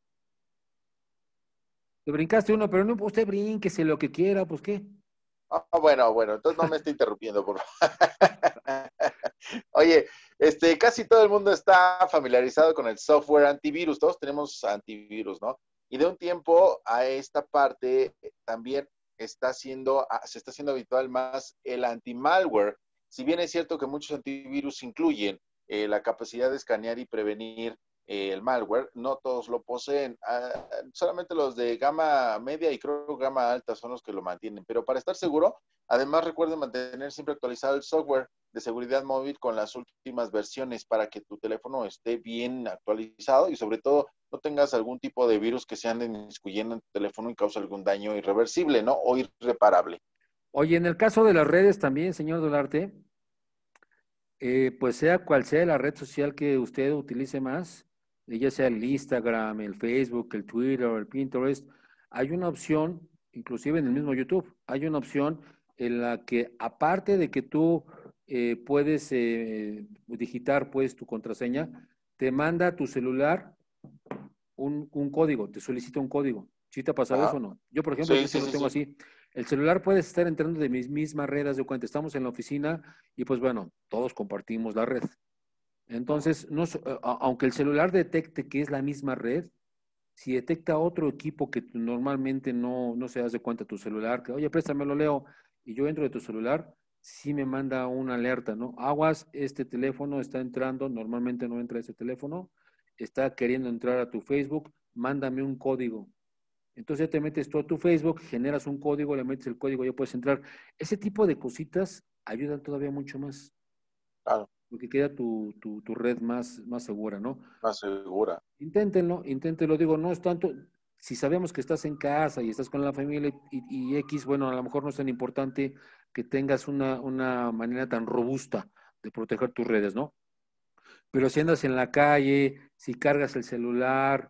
Te brincaste uno, pero no, usted brínquese lo que quiera, pues qué. Ah, bueno, bueno, entonces no me esté interrumpiendo, por favor. Oye, casi todo el mundo está familiarizado con el software antivirus, todos tenemos antivirus, ¿no? Y de un tiempo a esta parte también se está haciendo habitual más el anti-malware. Si bien es cierto que muchos antivirus incluyen la capacidad de escanear y prevenir el malware, no todos lo poseen. Solamente los de gama media y creo gama alta son los que lo mantienen. Pero para estar seguro, además recuerden mantener siempre actualizado el software de seguridad móvil con las últimas versiones para que tu teléfono esté bien actualizado y sobre todo no tengas algún tipo de virus que se ande inmiscuyendo en tu teléfono y cause algún daño irreversible, ¿no? O irreparable. Oye, en el caso de las redes también, señor Dolarte, pues sea cual sea la red social que usted utilice más, ya sea el Instagram, el Facebook, el Twitter, el Pinterest, hay una opción, inclusive en el mismo YouTube, hay una opción en la que aparte de que tú puedes digitar pues tu contraseña, te manda a tu celular un código, te solicita un código. ¿Sí te ha pasado eso Ajá. o no? Yo, por ejemplo, yo Sí, sí sí, lo sí, tengo sí. así. El celular puede estar entrando de mis mismas redes de cuenta. Estamos en la oficina y pues bueno, todos compartimos la red. Ujú. Entonces, no, aunque el celular detecte que es la misma red, si detecta otro equipo que normalmente no se hace cuenta tu celular, que oye, préstamelo, Leo, y yo entro de tu celular, sí me manda una alerta, ¿no? Aguas, este teléfono está entrando, normalmente no entra ese teléfono, está queriendo entrar a tu Facebook, mándame un código. Entonces ya te metes tú a tu Facebook, generas un código, le metes el código, ya puedes entrar. Ese tipo de cositas ayudan todavía mucho más, Claro, porque queda tu red más segura, ¿no? más segura. Inténtenlo, digo, no es tanto, si sabemos que estás en casa y estás con la familia y X, bueno, a lo mejor no es tan importante que tengas una manera tan robusta de proteger tus redes, ¿no? Pero si andas en la calle, si cargas el celular,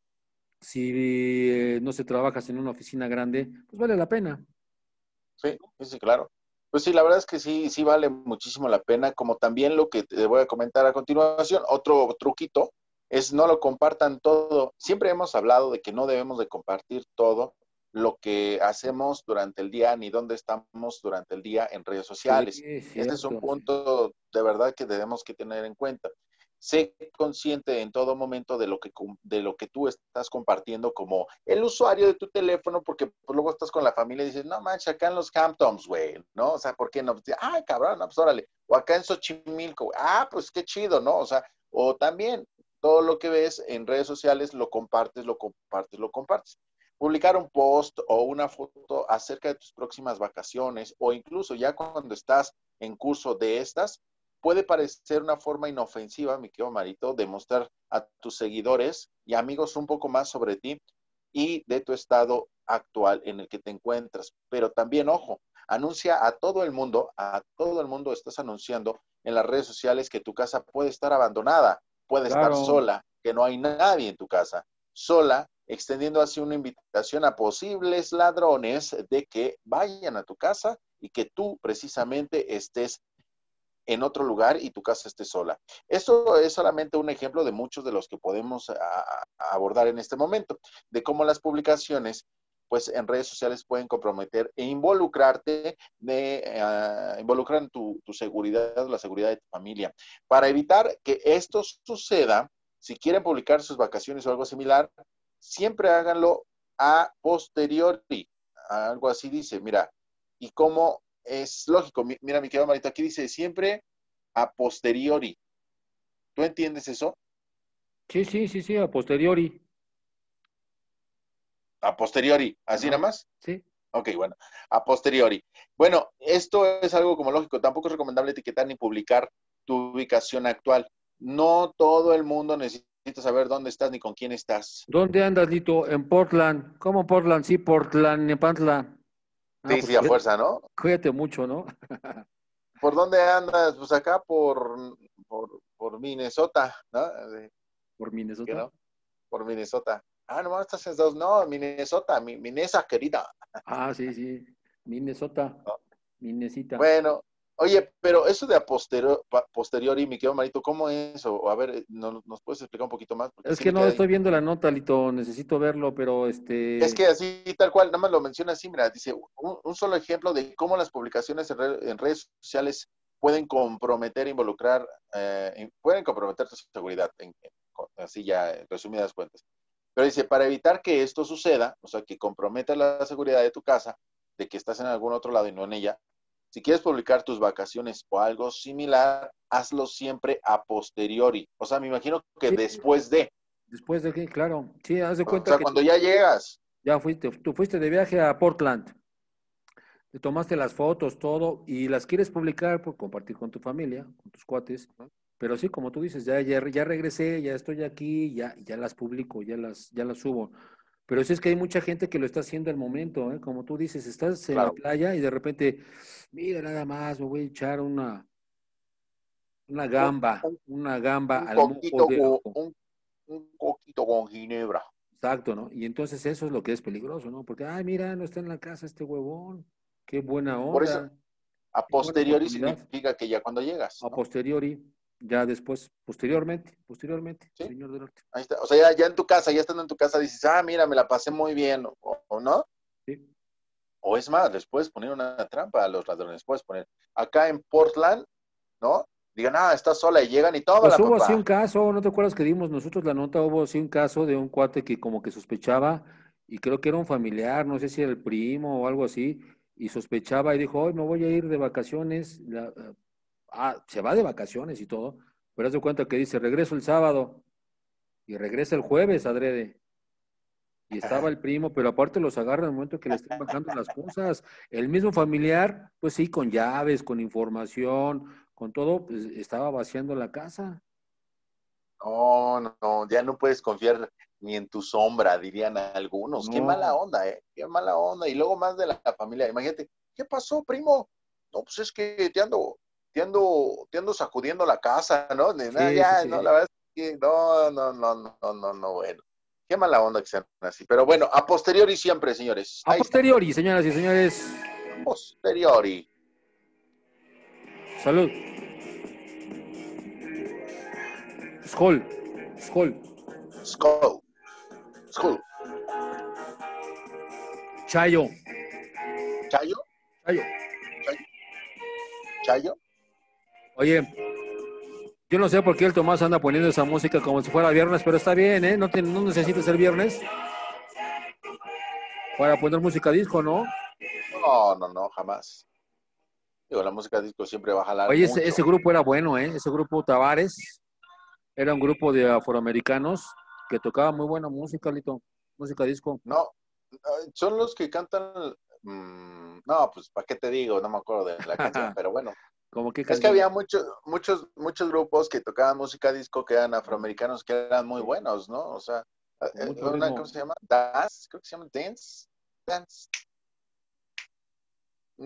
si no se trabajas en una oficina grande, pues vale la pena. Sí, sí, sí, claro. Pues sí, la verdad es que sí, sí vale muchísimo la pena, como también lo que te voy a comentar a continuación, otro truquito es no lo compartan todo. Siempre hemos hablado de que no debemos de compartir todo lo que hacemos durante el día ni dónde estamos durante el día en redes Sí, sociales. es Este es un cierto, sí. punto de verdad que debemos que tener en cuenta. Sé consciente en todo momento de lo que tú estás compartiendo como el usuario de tu teléfono, porque pues, luego estás con la familia y dices, no manches, acá en los Hamptons, güey, ¿no? O sea, ¿por qué no? Ay, cabrón, no, pues órale. O acá en Xochimilco, pues qué chido, ¿no? O sea, o también todo lo que ves en redes sociales lo compartes, lo compartes, lo compartes. Publicar un post o una foto acerca de tus próximas vacaciones o incluso ya cuando estás en curso de estas, puede parecer una forma inofensiva, mi querido Marito, de mostrar a tus seguidores y amigos un poco más sobre ti y de tu estado actual en el que te encuentras. Pero también, ojo, anuncia a todo el mundo estás anunciando en las redes sociales que tu casa puede estar abandonada, puede estar Claro, sola, que no hay nadie en tu casa. sola, extendiendo así una invitación a posibles ladrones de que vayan a tu casa y que tú precisamente estés en otro lugar y tu casa esté sola. Esto es solamente un ejemplo de muchos de los que podemos abordar en este momento, de cómo las publicaciones pues en redes sociales pueden comprometer e involucrarte, involucran tu seguridad, la seguridad de tu familia. Para evitar que esto suceda, si quieren publicar sus vacaciones o algo similar, siempre háganlo a posteriori. Algo así dice, mira, y cómo es lógico. Mira, mi querido Marito, aquí dice siempre a posteriori. ¿Tú entiendes eso? Sí, a posteriori. A posteriori, así nada Ajá, más. sí. Ok, bueno, a posteriori. Bueno, esto es algo como lógico. Tampoco es recomendable etiquetar ni publicar tu ubicación actual. No todo el mundo necesita saber dónde estás ni con quién estás. ¿Dónde andas, Lito? En Portland. ¿Cómo Portland? Sí, Portland, Nepantla. Ah, Sí, pues sí, a fuerza, ¿no? cuídate mucho, ¿no? ¿Por dónde andas? Pues acá por Minnesota, ¿no? Por ¿Qué Minnesota. no? Por Minnesota. Ah, no, estás en Estados Unidos. No, Minnesota, Minnesota, querida. Ah, sí. Minnesota. ¿No? Minnesita. Bueno, oye, pero eso de posteriori, mi querido Marito, ¿cómo es? O a ver, ¿nos puedes explicar un poquito más? Porque Es sí que me no queda ahí. estoy viendo la nota, Lito. Necesito verlo, pero Es que así, tal cual, nada más lo menciona así, mira, dice, un solo ejemplo de cómo las publicaciones en redes sociales pueden comprometer, involucrar, pueden comprometer tu seguridad, así ya, resumidas cuentas. Pero dice, para evitar que esto suceda, o sea, que comprometa la seguridad de tu casa, de que estás en algún otro lado y no en ella, si quieres publicar tus vacaciones o algo similar, hazlo siempre a posteriori. O sea, me imagino que sí, después de, después de que, claro. Sí, haz de o cuenta sea, que cuando ya llegas. ya fuiste, tú fuiste de viaje a Portland. Te tomaste las fotos, todo, y las quieres publicar por compartir con tu familia, con tus cuates. Pero sí, como tú dices, ya regresé, ya estoy aquí, ya las publico, ya las subo. Pero sí es que hay mucha gente que lo está haciendo al momento, ¿eh? Como tú dices, estás en la Claro, playa y de repente, mira nada más, me voy a echar una un, gamba, un, una gamba un al mojo coquito de con, ojo. un coquito con ginebra. Exacto, ¿no? Y entonces eso es lo que es peligroso, ¿no? Porque, ay, mira, no está en la casa este huevón, qué buena Por eso, onda, a qué buena posteriori oportunidad. significa que ya cuando llegas, A ¿no? posteriori, ya después, posteriormente, ¿Sí? señor del norte. Ahí está. O sea, ya en tu casa, ya estando en tu casa, dices, ah, mira, me la pasé muy bien, o no. Sí. O es más, les puedes poner una trampa a los ladrones. Puedes poner acá en Portland, ¿no? Digan, ah, estás sola y llegan y Pues tómala, hubo así un papá. caso, ¿no te acuerdas que dimos nosotros la nota? Hubo así un caso de un cuate que como que sospechaba, y creo que era un familiar, no sé si era el primo o algo así, y sospechaba y dijo, hoy me voy a ir de vacaciones. Se va de vacaciones y todo, pero haz de cuenta que dice, regreso el sábado, y regresa el jueves, adrede. Y estaba el primo, pero aparte los agarra en el momento que le están bajando las cosas. El mismo familiar, pues sí, con llaves, con información, con todo, pues estaba vaciando la casa. No, no, no, ya no puedes confiar ni en tu sombra, dirían algunos. Qué mala No, onda, ¿eh? Qué mala onda. Y luego más de la familia. Imagínate, ¿qué pasó, primo? No, pues es que te ando sacudiendo la casa, ¿no? De nada, ya, no, la sí. verdad es que no, bueno. Qué mala onda que sean así. Pero bueno, a posteriori siempre, señores. A Ahí está. posteriori, señoras y señores, A posteriori. salud. Skol, skol. Skull. Skull. Chayo, ¿Chayo? chayo. ¿Chayo? ¿Chayo? Oye, yo no sé por qué el Tomás anda poniendo esa música como si fuera viernes, pero está bien, ¿eh? No necesita ser viernes para poner música disco, ¿no? No, jamás. Digo, la música disco siempre va a jalar Oye, ese mucho. grupo era bueno, ¿eh? Ese grupo Tavares era un grupo de afroamericanos que tocaba muy buena música, Lito, música disco. No, son los que cantan. No, pues, ¿para qué te digo? No me acuerdo de la canción, pero bueno. ¿Cómo qué Es que canción? había muchos grupos que tocaban música disco que eran afroamericanos que eran muy Sí, buenos, ¿no? O sea, con mucho ritmo. ¿cómo se llama? Dance, creo que se llama Dance. Dance.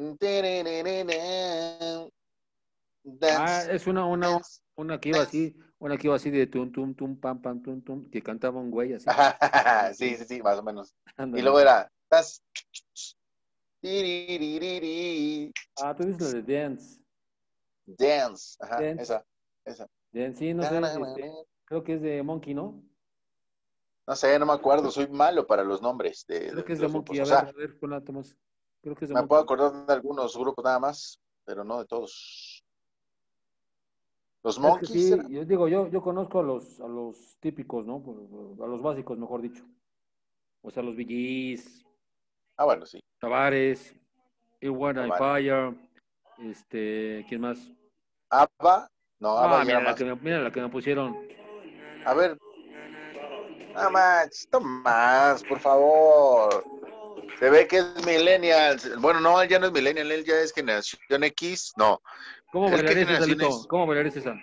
Ah, Dance. es una Dance. que iba Dance. así, Una que iba así de tum, tum, tum, pam, pam, tum, tum, que cantaba un güey así. Sí, sí, sí, más o menos. Y Ándale. luego era, tiriririri, Ah, tú dices la de Dance. dance, ajá, Dance. esa. Dance, sí, no sé, creo que es de Monkey, ¿no? No sé, no me acuerdo, soy malo para los nombres Creo que es de de los Monkey. grupos. O A sea, ver, ponla, Tomás. Creo que es de me puedo Monkey. acordar de algunos grupos nada más, pero no de todos. ¿Los Es que Monkeys sí, eran? yo digo, yo conozco a los típicos, ¿no? A los básicos, mejor dicho. O sea, los Bee Gees, Ah, bueno, sí. Tavares, Earth, Ah, and vale. Fire, ¿quién más? ¿ABBA? No, ABBA Ah, ya era mira más. mira la que me pusieron. A ver, nada más, no más, por favor. Se ve que es millennial. Bueno, no, él ya no es millennial, él ya es generación X. No. ¿Cómo ¿Él qué bailarías esa, generación Lito? es? ¿Cómo bailarías esa?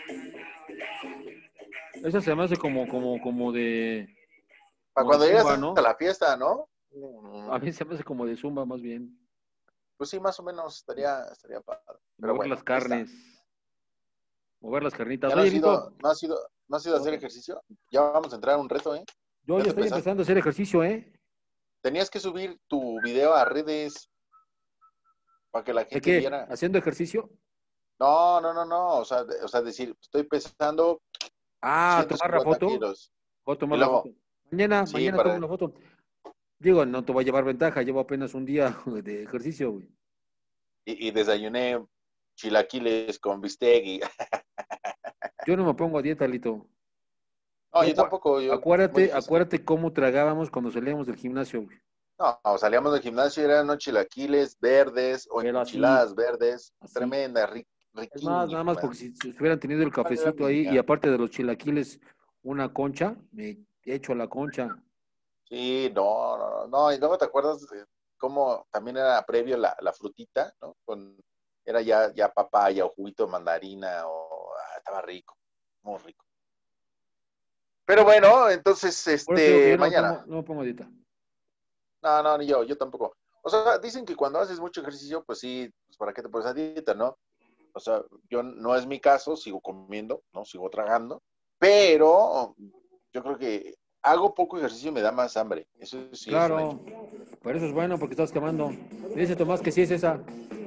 Esa se me hace como Para como de cuando llegas zumba, a ¿no? la fiesta, ¿no? A mí se me hace como de zumba más bien. Pues sí, más o menos estaría padre. Pero Mover bueno, las ahí está. carnes, mover las carnitas. Ya no Oye, has ido, Lito, no has ido a hacer ejercicio. Ya vamos a entrar a un reto, ¿eh? yo Ya ya te estoy empezaste. empezando a hacer ejercicio, ¿eh? Tenías que subir tu video a redes para que la ¿De gente qué? viera. ¿Haciendo ejercicio? No, no, no, no. O sea, decir, estoy pesando Ah, tomar la 150 foto. kilos. Voy a Y tomar la foto. luego, sí, Mañana tomo para. la foto. Digo, no te voy a llevar ventaja, llevo apenas un día de ejercicio, güey. Y desayuné chilaquiles con bistec y. Yo no me pongo a dieta, Lito. No, yo tampoco, yo, muy difícil. Acuérdate cómo tragábamos cuando salíamos del gimnasio, güey. No, salíamos del gimnasio y eran unos chilaquiles verdes o Pero así, enchiladas verdes, así. tremenda, Es más, nada más riquísimas. porque si hubieran tenido el ¿Cuál era cafecito ahí y mexicano? aparte de los chilaquiles, una concha, me echo a la concha. Sí, no, no, no, no, y luego te acuerdas de cómo también era previo la frutita, ¿no? Era ya papaya o juguito de mandarina estaba rico, muy rico. Pero bueno, entonces, Por eso digo que yo mañana. no me pongo a dieta. No, no, ni yo tampoco. O sea, dicen que cuando haces mucho ejercicio, pues sí, pues para qué te pones a dieta, ¿no? O sea, yo no es mi caso, sigo comiendo, ¿no? Sigo tragando, pero yo creo que hago poco ejercicio y me da más hambre. Eso sí es un hecho. Claro, por eso es bueno porque estás quemando. Dice Tomás que sí es esa.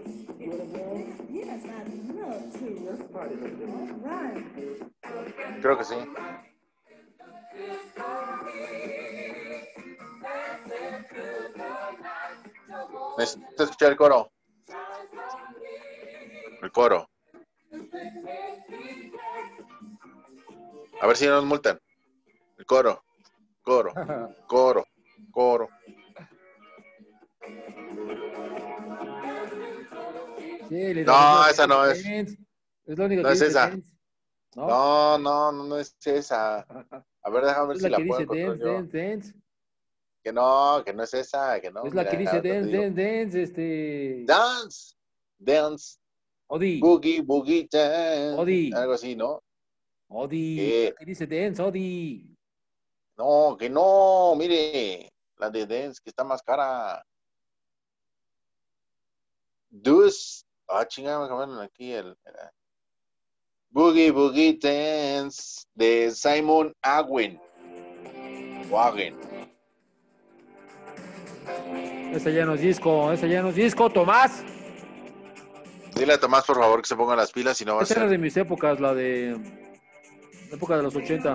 Creo que sí. Necesito escuchar el coro. El coro. A ver si no nos multan. El coro, coro, coro, coro. Sí, Lito, pues es No, la que esa dice no es. dance. Es la única No que es dice esa. dance, ¿no? No, no, no, no es esa. A ver, déjame ver Es si la que la puedo dice encontrar dance, yo. dance, dance. Que no es esa, que no, Es la que mira, dice ahorita te dance, digo. dance, dance, Dance, dance, Odi, boogie, boogie, dance. Odi, Algo así, ¿no? Odi, la Que que dice dance, Odi. no, que no, mire, la de dance, que está más cara. Deuce, chingada, me acabaron aquí Boogie Boogie Dance de Simon Aguen. Wagen. Esa ya no es disco, Tomás. Dile a Tomás, por favor, que se ponga las pilas y no va a Esa era ser. de mis épocas, la época de los 80.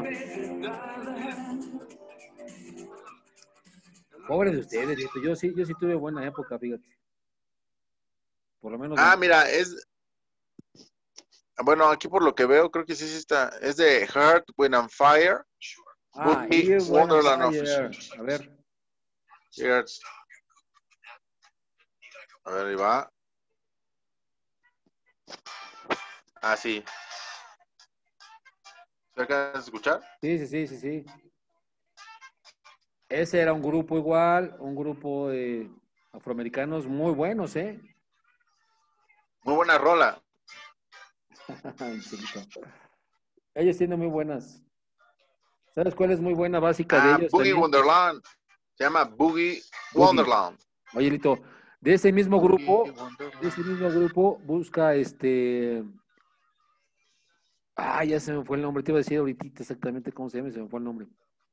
Pobre de ustedes, Lito. Yo sí tuve buena época, fíjate. Por lo menos Ah, mira, bueno, aquí por lo que veo, creo que sí, sí está. Es de Heart, Wind and Fire, Boogie Ear, One and Wonderland Official. Fire. A ver. Heart. A ver, ahí va. Ah, sí. ¿Se alcanza a escuchar? Sí, sí, sí, sí, sí. Ese era un grupo igual, un grupo de afroamericanos muy buenos, ¿eh? Muy buena rola. Chiquito. Ellos tienen muy buenas. ¿Sabes cuál es muy buena básica de Ah, ellos Boogie también? Wonderland. Se llama Boogie Boogie. Wonderland. Oye, Lito, Boogie de Wonderland. ese mismo grupo, busca Ah, ya se me fue el nombre. Te iba a decir ahorita exactamente cómo se llama y se me fue el nombre.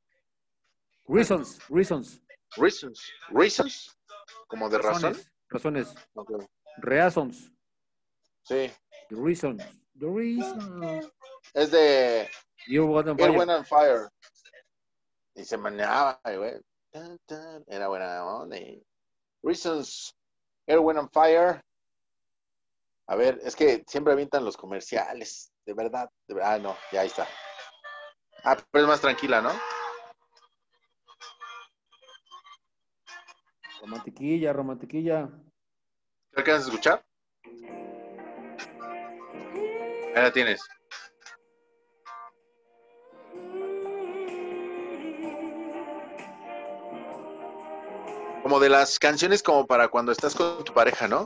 Reasons. Reasons, como de razón. Razones. Okay. Reasons. Sí. The reasons. The reasons. Es de You're What on Air, Fire. Wind and Fire. Y se manejaba, güey. Era buena onda. Reasons, Air, Wind and Fire. A ver, es que siempre avientan los comerciales. De verdad. Ah, no, ya ahí está. Ah, pero es más tranquila, ¿no? Romantiquilla, romantiquilla. ¿Te alcanzas a escuchar? Ahí la tienes. Como de las canciones como para cuando estás con tu pareja, ¿no?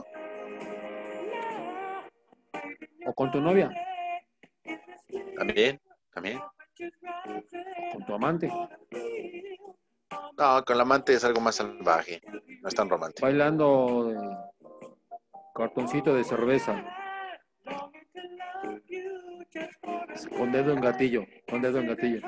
O con tu novia. También, también. Con tu amante. No, con la amante es algo más salvaje. No es tan romántico. Bailando cartoncito de cerveza. Con dedo en gatillo. Con dedo en gatillo.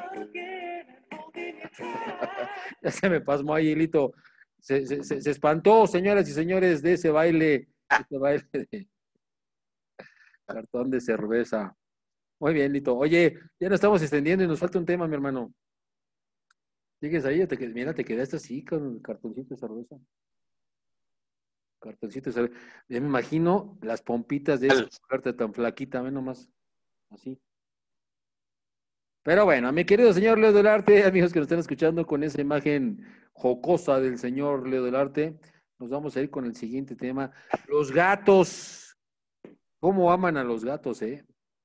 Ya se me pasmó ahí, Lito. Se espantó, señoras y señores, de ese baile de cartón de cerveza. Muy bien, Lito. Oye, ya nos estamos extendiendo y nos falta un tema, mi hermano. ¿Sigues ahí? Mira, te quedaste así con el cartoncito de cerveza. Cartoncito de cerveza. Ya me imagino las pompitas de esa mujer tan flaquita, ve nomás. Así. Pero bueno, mi querido señor Leo del Arte, amigos que nos están escuchando con esa imagen jocosa del señor Leo del Arte, nos vamos a ir con el siguiente tema. Los gatos. ¿Cómo aman a los gatos, eh?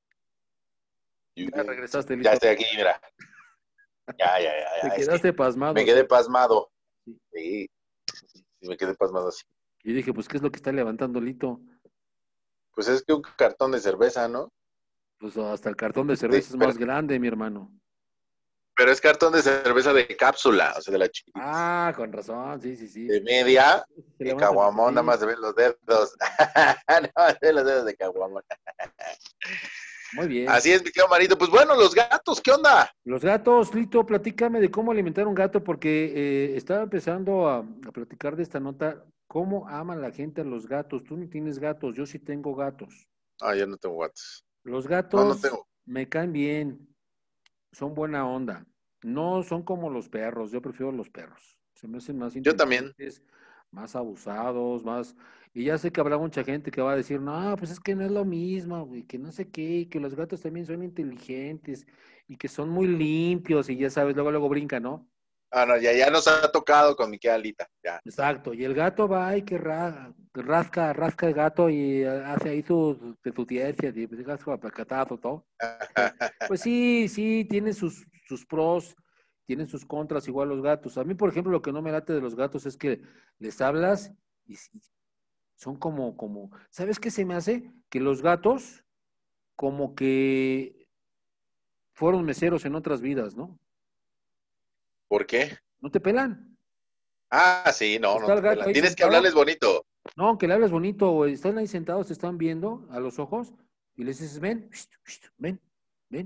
Ya regresaste, Ya Lito. estoy aquí, mira. Ya. Te Es que quedaste pasmado. me quedé ¿Sí? pasmado. Sí, me quedé pasmado así. Yo dije, pues, ¿qué es lo que está levantando Lito? Pues es que un cartón de cerveza, ¿no? Pues hasta el cartón de cerveza es más grande, mi hermano. Pero es cartón de cerveza de cápsula, o sea, de la chiquitita. Ah, con razón, sí. De media, Se y levanta el caguamón, nada poquillo. más de ver los dedos. Nada más de ver los dedos de caguamón. Muy bien. Así es, mi querido Marito. Pues bueno, los gatos, ¿qué onda? Los gatos, Lito, platícame de cómo alimentar un gato, porque estaba empezando a platicar de esta nota, cómo ama la gente a los gatos. Tú no tienes gatos, yo sí tengo gatos. Ah, yo no tengo gatos. Los No gatos tengo. me caen bien, son buena onda. No son como los perros, yo prefiero los perros. Se me hacen más Yo también. inteligentes, más abusados, más... Y ya sé que habrá mucha gente que va a decir, no, pues es que no es lo mismo, güey, que no sé qué, que los gatos también son inteligentes y que son muy limpios y ya sabes, luego brinca, ¿no? Ah, no, ya nos ha tocado con mi querida Alita. Ya. Exacto, y el gato va y que rasca el gato y hace ahí sus petutiencias y pues su apacatazo, todo. Pues sí, tiene sus pros, tienen sus contras, igual los gatos. A mí, por ejemplo, lo que no me late de los gatos es que les hablas y son ¿sabes qué se me hace? Que los gatos como que fueron meseros en otras vidas, ¿no? ¿Por qué? No te pelan. Ah, sí, no Está el te gato pelan. ahí Tienes que sentado. hablarles bonito. No, aunque le hables bonito, güey. Están ahí sentados, te están viendo a los ojos y les dices, ven, ven,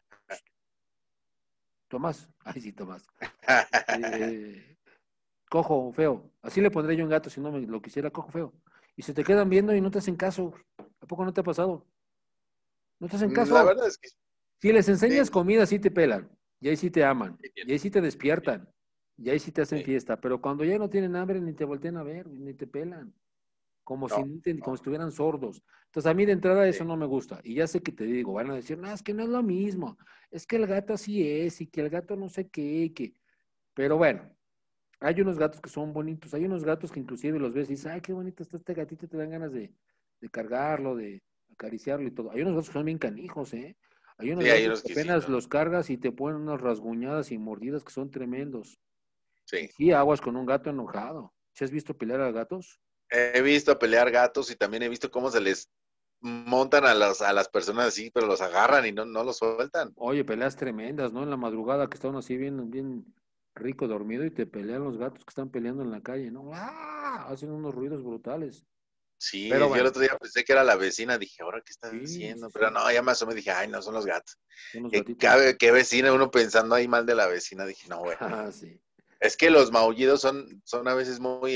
Tomás. Ay, sí, Tomás. Eh, cojo feo. Así le pondré yo un gato si no me lo quisiera, cojo feo. Y se te quedan viendo y no te hacen caso. ¿A poco no te ha pasado? No te hacen La caso. verdad es que Si les enseñas sí, comida, sí te pelan. Y ahí sí te aman. entiendo. Y ahí sí te despiertan. Y ahí sí te hacen Sí. fiesta. Pero cuando ya no tienen hambre, ni te voltean a ver, ni te pelan. Como si, No, como si estuvieran sordos. Entonces, a mí de entrada sí. eso no me gusta. Y ya sé que te digo, van a decir, no, es que no es lo mismo. Es que el gato así es y que el gato no sé qué. Pero bueno, hay unos gatos que son bonitos. Hay unos gatos que inclusive los ves y dices, ay, qué bonito está este gatito. Te dan ganas de cargarlo, de acariciarlo y todo. Hay unos gatos que son bien canijos, ¿eh? Hay unos Sí, hay gatos unos que que sí, apenas ¿no? los cargas y te ponen unas rasguñadas y mordidas que son tremendos. Y Sí. sí, aguas con un gato enojado. ¿Sí has visto pelear a gatos? He visto pelear gatos y también he visto cómo se les montan a las personas así, pero los agarran y no los sueltan. Oye, peleas tremendas, ¿no? En la madrugada que estaban así bien rico dormido y te pelean los gatos que están peleando en la calle, ¿no? ¡Ah! Hacen unos ruidos brutales. Pero Sí, yo el bueno, otro día pensé que era la vecina, dije, ¿ahora qué está sí, sí, haciendo? Pero sí, no, ya más o menos dije, ay, no, son los gatos. son los Que gatitos. cabe, qué vecina, uno pensando ahí mal de la vecina, dije, no, bueno. Ah, sí. Es que los maullidos son a veces muy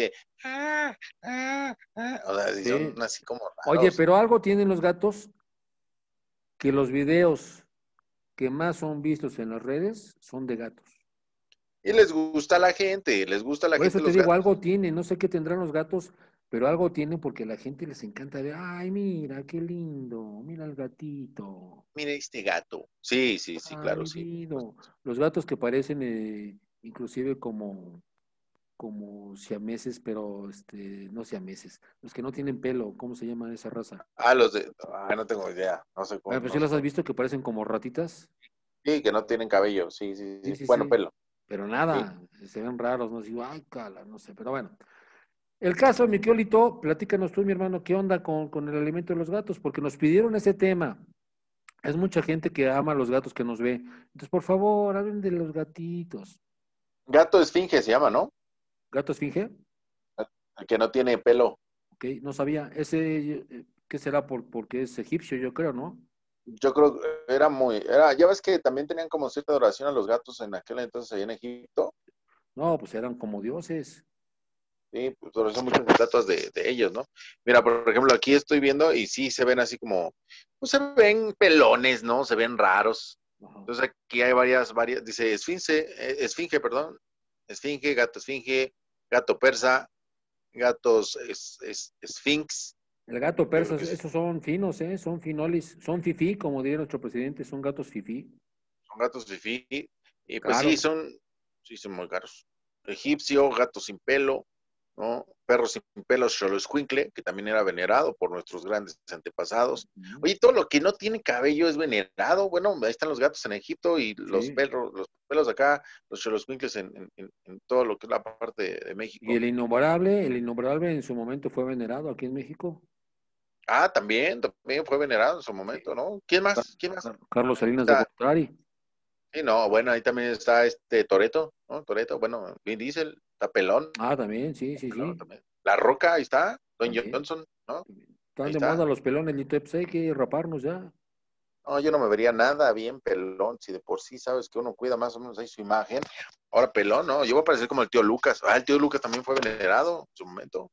o sea, sí son Sí. así como Oye, raros. pero algo tienen los gatos que los videos que más son vistos en las redes son de gatos. Y les gusta a la gente, les gusta a la Por eso gente te los digo, gatos. algo tienen, no sé qué tendrán los gatos, pero algo tienen porque a la gente les encanta ver, ay, mira, qué lindo, mira el gatito, Mira este gato. Sí, sí, sí, ay, claro, mi sí. vida. Los gatos que parecen inclusive como siameses, pero no siameses, los que no tienen pelo, ¿cómo se llama esa raza? No tengo idea, Bueno, pues sí no sé los has cómo. visto que parecen como ratitas. Sí, que no tienen cabello, sí, sí, Sí, sí. sí, Bueno, sí, pelo, pero sí. nada, se ven raros, no digo, ay, cala, no sé, pero bueno. El caso, mi Miquelito, platícanos tú, mi hermano, ¿qué onda con el alimento de los gatos? Porque nos pidieron ese tema. Es mucha gente que ama a los gatos que nos ve. Entonces, por favor, hablen de los gatitos. Gato esfinge se llama, ¿no? ¿Gato esfinge? El que no tiene pelo. Ok, no sabía. ¿Qué será? Porque es egipcio, yo creo, ¿no? Yo creo que ya ves que también tenían como cierta adoración a los gatos en aquel entonces allá en Egipto. No, pues eran como dioses. Sí, pues por eso muchas estatuas de ellos, ¿no? Mira, por ejemplo, aquí estoy viendo y sí se ven así como, pues se ven pelones, ¿no? Se ven raros. Ajá. Entonces aquí hay varias, dice esfinge, perdón, esfinge, gato persa, gatos esfinx, El gato yo persa, creo que esos son finos, ¿eh? Son finolis. Son fifí, como diría nuestro presidente, son gatos fifí. son gatos fifí, y pues sí, Caros. sí, son muy caros. Egipcio, gato sin pelo, ¿no? Perro sin pelo, Xoloescuincle, que también era venerado por nuestros grandes antepasados. Ujú. Oye, todo lo que no tiene cabello es venerado. Bueno, ahí están los gatos en Egipto y Sí. los pelos acá, los Xoloescuincles en todo lo que es la parte de Y México. el innombrable en su momento fue venerado aquí en México. Ah, también fue venerado en su Sí. momento, ¿no? ¿Quién más? ¿Quién más? Carlos Salinas de Está, Gortari. sí, no, bueno, ahí también está este Toreto, ¿no? Toreto, bueno, Vin Diesel, está pelón. Ah, también, sí, sí, Pelón sí. también. La Roca, ahí está. Don También. Johnson, ¿no? Ahí Están de moda está. los pelones, Lito, pues hay que raparnos ya. No, yo no me vería nada bien pelón, si de por sí sabes que uno cuida más o menos ahí su imagen. Ahora pelón, no, yo voy a parecer como el tío Lucas. Ah, el tío Lucas también fue venerado en su momento.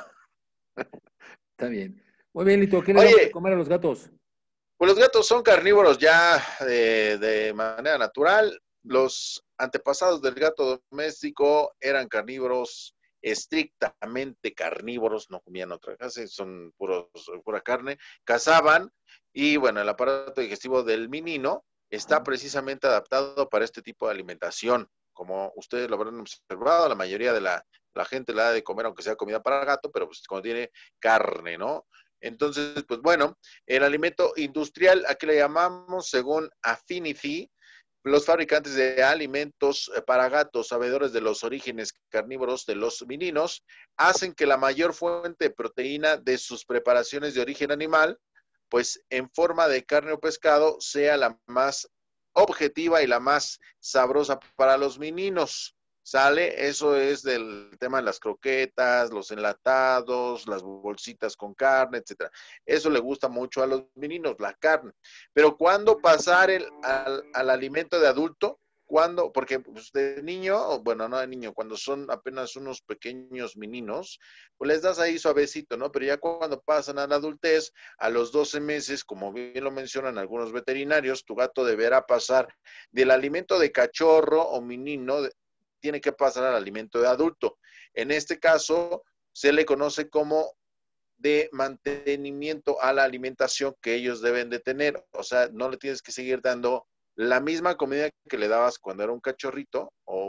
Está bien. Muy bien, Lito, ¿qué le damos de Oye, comer a los gatos? pues los gatos son carnívoros ya de manera natural. Los antepasados del gato doméstico eran carnívoros, estrictamente carnívoros, no comían otra cosa, son pura carne, cazaban y bueno, el aparato digestivo del minino está Ajá. precisamente adaptado para este tipo de alimentación. Como ustedes lo habrán observado, la mayoría de la gente le da de comer, aunque sea comida para gato, pero pues contiene carne, ¿no? Entonces, pues bueno, el alimento industrial, aquí le llamamos, según Affinity, los fabricantes de alimentos para gatos, sabedores de los orígenes carnívoros de los mininos, hacen que la mayor fuente de proteína de sus preparaciones de origen animal, pues en forma de carne o pescado, sea la más objetiva y la más sabrosa para los mininos. ¿Sale? Eso es del tema de las croquetas, los enlatados, las bolsitas con carne, etcétera. Eso le gusta mucho a los meninos, la carne. Pero ¿cuándo pasar al alimento de adulto? ¿Cuándo? Porque pues, de niño, bueno, no de niño, cuando son apenas unos pequeños meninos, pues les das ahí suavecito, ¿no? Pero ya cuando pasan a la adultez, a los 12 meses, como bien lo mencionan algunos veterinarios, tu gato deberá pasar del alimento de cachorro o menino tiene que pasar al alimento de adulto. En este caso, se le conoce como de mantenimiento a la alimentación que ellos deben de tener. O sea, no le tienes que seguir dando la misma comida que le dabas cuando era un cachorrito o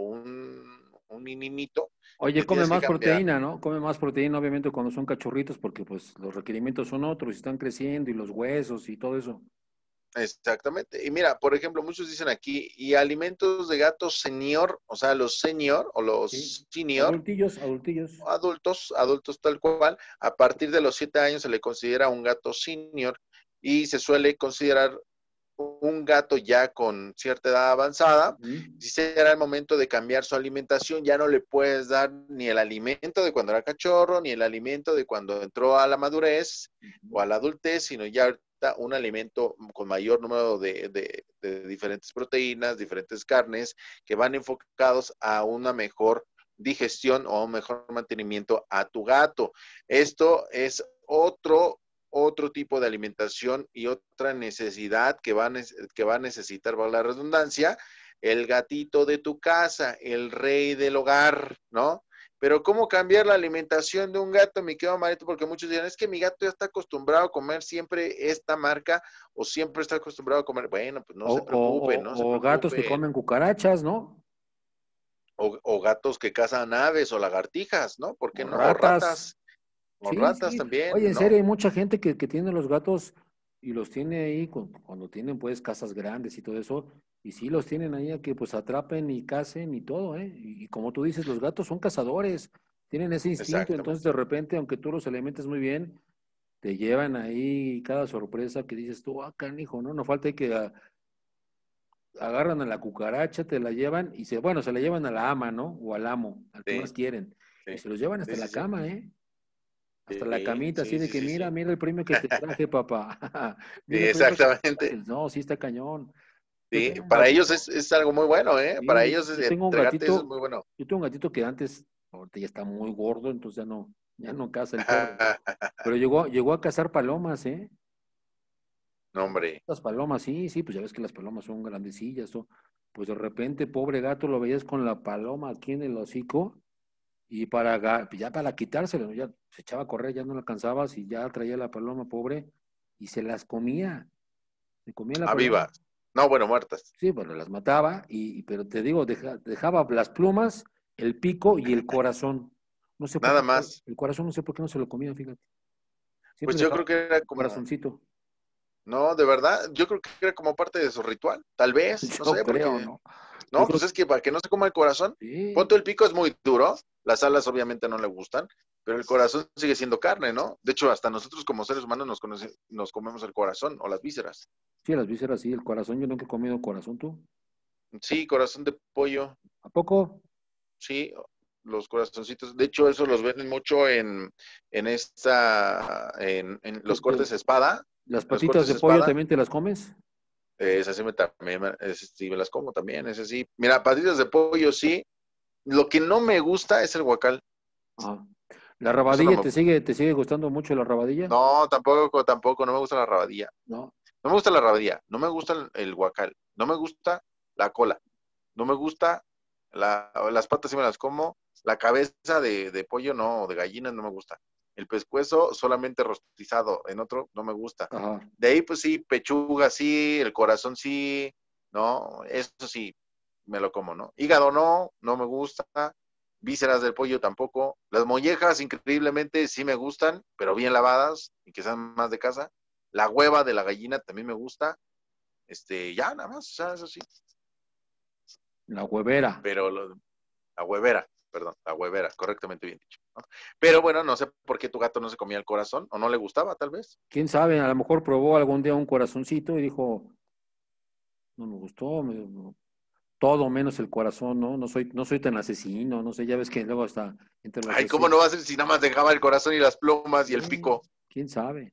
un nininito. Oye, Le come tienes que más cambiar. proteína, ¿no? Come más proteína, obviamente, cuando son cachorritos, porque pues los requerimientos son otros, están creciendo y los huesos y todo eso. Exactamente. Y mira, por ejemplo, muchos dicen aquí, y alimentos de gato senior, o sea, los senior o Sí. los senior, Adultillos, adultillos. adultos tal cual, a partir de los 7 años se le considera un gato senior y se suele considerar un gato ya con cierta edad avanzada, Ujú. sí será el momento de cambiar su alimentación. Ya no le puedes dar ni el alimento de cuando era cachorro, ni el alimento de cuando entró a la madurez o a la adultez, sino ya ahorita un alimento con mayor número de diferentes proteínas, diferentes carnes, que van enfocados a una mejor digestión o un mejor mantenimiento a tu gato. Esto es otro tipo de alimentación y otra necesidad que va a necesitar, valga la redundancia, el gatito de tu casa, el rey del hogar, ¿no? Pero ¿cómo cambiar la alimentación de un gato, mi querido Marito? Porque muchos dirán, es que mi gato ya está acostumbrado a comer siempre esta marca o siempre está acostumbrado a comer. Bueno, pues no O, se o, preocupen, no se o gatos que preocupen. comen cucarachas, ¿no? O gatos que cazan aves o lagartijas, ¿no? ¿Por qué O no? O ratas. ratas, o Sí, ratas sí. también, Oye, en serio, ¿no? hay mucha gente que tiene los gatos y los tiene ahí cuando tienen pues casas grandes y todo eso, y sí los tienen ahí a que pues atrapen y cacen y todo, ¿eh? Y como tú dices, los gatos son cazadores, tienen ese instinto, entonces Exactamente. de repente, aunque tú los alimentes muy bien, te llevan ahí cada sorpresa que dices tú, ah, canijo, ¿no? No falta que agarran a la cucaracha, te la llevan y bueno, se la llevan a la ama, ¿no? O al amo, al que más Sí, quieren. Y sí, se los llevan hasta sí, la sí, sí. cama, ¿eh? Hasta la Sí, camita, así sí, de sí, que sí, mira, sí. mira el premio que te traje, papá. Sí, Mira el premio que te traje. exactamente. No, sí está cañón. Yo Sí, tengo un para ellos gatito, es algo muy bueno, ¿eh? Para sí, ellos yo tengo un entregarte eso es gatito, muy bueno. yo tengo un gatito que antes, ahorita ya está muy gordo, entonces ya no caza el perro. Pero llegó a cazar palomas, ¿eh? No, hombre. Las palomas, sí, sí, pues ya ves que las palomas son grandecillas, pues de repente, pobre gato, lo veías con la paloma aquí en el hocico. Y pues ya para quitárselo, ¿no? Ya se echaba a correr, ya no la alcanzabas y ya traía la paloma pobre y se las comía, se comía la A paloma. vivas. No, bueno, muertas. Sí, bueno, las mataba, pero te digo, dejaba las plumas, el pico y el corazón. No sé por qué, Nada más. el corazón no sé por qué no se lo comía, fíjate. Pues Siempre yo dejaba creo que era el como, corazoncito. no, de verdad, yo creo que era como parte de su ritual. Tal vez, no Yo sé, creo, porque, ¿no? Yo no, creo pues que es que para que no se coma el corazón, sí. ponte el pico es muy duro, las alas obviamente no le gustan, pero el corazón sigue siendo carne, ¿no? De hecho, hasta nosotros como seres humanos nos comemos el corazón o las vísceras. Sí, las vísceras, sí, el corazón, yo nunca he comido corazón, ¿tú? Sí, corazón de pollo, ¿A poco? sí, los corazoncitos. De hecho, eso los venden mucho en los cortes espada. ¿Las Los patitas cortes de pollo espada, también te las comes? esas sí también, sí me las como también, es así. Mira, patitas de pollo sí. Lo que no me gusta es el guacal. Ajá. ¿La Eso no rabadilla me gusta. te sigue gustando mucho la rabadilla? No, tampoco, tampoco, no me gusta la rabadilla. No. No me gusta la rabadilla, no me gusta el guacal, no me gusta la cola, no me gusta las patas sí me las como, la cabeza de pollo no, de gallina no me gusta. El pescuezo solamente rostizado, en otro no me gusta. Ajá. De ahí pues sí, pechuga sí, el corazón sí, no, eso sí, me lo como, ¿no? Hígado no, no me gusta. Vísceras del pollo tampoco. Las mollejas increíblemente sí me gustan, pero bien lavadas y que sean más de casa. La hueva de la gallina también me gusta. Ya nada más, o sea, eso sí. La huevera. Pero la huevera, perdón, la huevera, correctamente bien dicho, ¿no? Pero bueno, no sé por qué tu gato no se comía el corazón, o no le gustaba, tal vez. ¿Quién sabe? A lo mejor probó algún día un corazoncito y dijo, no me gustó, todo menos el corazón, ¿no? No soy tan asesino, no sé, ya ves que luego hasta entre los Ay, ¿cómo no asesinos. va a ser si nada más dejaba el corazón y las plumas y el Sí, pico? ¿quién sabe?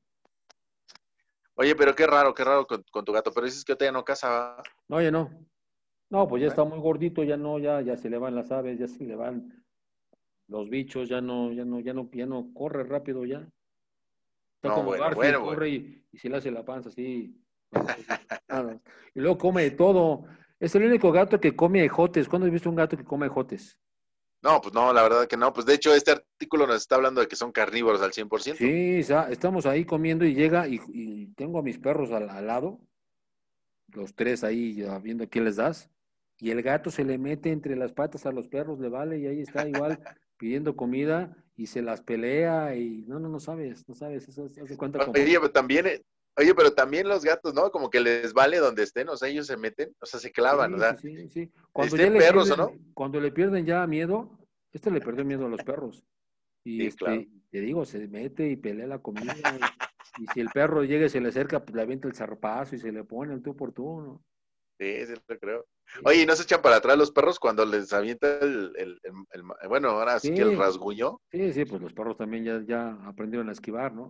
Oye, pero qué raro con tu gato, pero dices que ahorita ya no caza, No, ya no. No, pues ya ¿eh? está muy gordito, ya no, ya se le van las aves, ya se le van los bichos, ya no corre rápido ya. Está No, como bueno, Garfield, bueno, bueno. corre y se le hace la panza así. Ah, y luego come de todo. Es el único gato que come ejotes. ¿Cuándo has visto un gato que come ejotes? No, pues no, la verdad que no. Pues de hecho, este artículo nos está hablando de que son carnívoros al 100%. Sí, estamos ahí comiendo y llega y tengo a mis perros al lado, los tres ahí ya viendo quién les das, y el gato se le mete entre las patas a los perros, le vale, y ahí está igual pidiendo comida y se las pelea y no sabes, eso haz de cuenta como, Oye, pero también, oye, pero también los gatos, ¿no? Como que les vale donde estén, o sea, ellos se meten, o sea, se clavan, o sí, sí, sea, sí, sí. estén perros o no. Cuando le pierden ya miedo, le perdió miedo a los perros. Y Sí, claro. te digo, se mete y pelea la comida. Y si el perro llega y se le acerca, pues le avienta el zarpazo y se le pone el tú por tú, ¿no? Sí, sí lo creo. Oye, ¿y Sí, no se echan para atrás los perros cuando les avienta bueno, ahora sí que el sí, rasguño? sí, sí, pues los perros también ya aprendieron a esquivar, ¿no?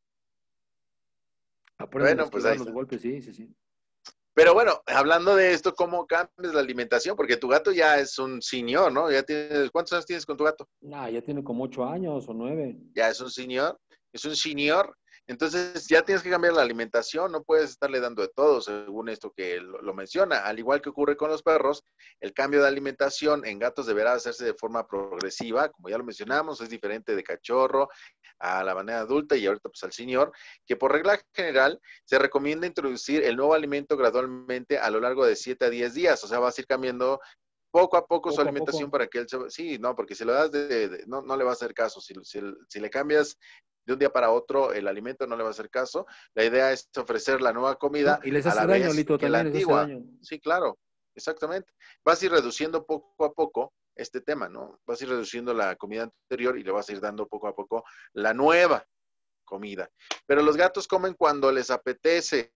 Aprenden a Bueno, pues ahí esquivar los está. golpes, sí, sí, sí. Pero bueno, hablando de esto, ¿cómo cambias la alimentación? Porque tu gato ya es un señor, ¿no? Ya tienes, ¿cuántos años tienes con tu gato? Ah, ya tiene como 8 años o 9. Ya es un señor. Entonces ya tienes que cambiar la alimentación, no puedes estarle dando de todo, según esto que lo menciona. Al igual que ocurre con los perros, el cambio de alimentación en gatos deberá hacerse de forma progresiva, como ya lo mencionamos, es diferente de cachorro a la manera adulta y ahorita pues al señor, que por regla general se recomienda introducir el nuevo alimento gradualmente a lo largo de 7 a 10 días, o sea, vas a ir cambiando poco a poco su Poco a alimentación poco. para que él sí, no, porque si lo das no, no le va a hacer caso. Si le cambias de un día para otro el alimento, no le va a hacer caso. La idea es ofrecer la nueva No, comida y les a la hace daño, vez Lito, que la también les hace antigua. daño. Sí, claro, exactamente. Vas a ir reduciendo poco a poco este tema, ¿no? Vas a ir reduciendo la comida anterior y le vas a ir dando poco a poco la nueva comida. Pero los gatos comen cuando les apetece.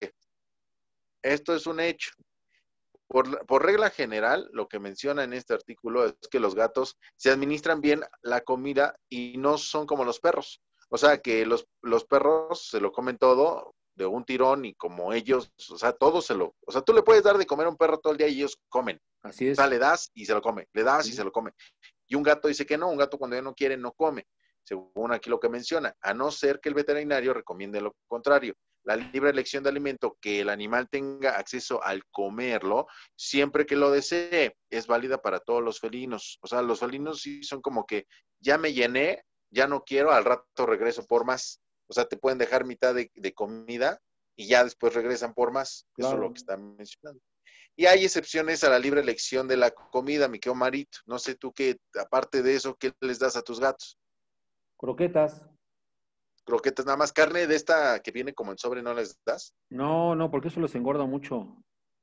Esto es un hecho. Por regla general, lo que menciona en este artículo es que los gatos se administran bien la comida y no son como los perros. O sea, que los perros se lo comen todo de un tirón y como ellos, o sea, o sea, tú le puedes dar de comer a un perro todo el día y ellos comen. Así O sea, es. le das y se lo come, le das y se Sí. lo come. Y un gato dice que no, un gato cuando ya no quiere no come, según aquí lo que menciona, a no ser que el veterinario recomiende lo contrario. La libre elección de alimento que el animal tenga acceso al comerlo, siempre que lo desee, es válida para todos los felinos. O sea, los felinos sí son como que ya me llené, ya no quiero, al rato regreso por más. O sea, te pueden dejar mitad de comida y ya después regresan por más. Eso es lo Claro. que están mencionando. Y hay excepciones a la libre elección de la comida, mi querido Marito. No sé tú qué, aparte de eso, ¿qué les das a tus gatos? Croquetas. Croquetas, nada más carne de esta que viene como en sobre, ¿no les das? No, no, porque eso les engorda mucho.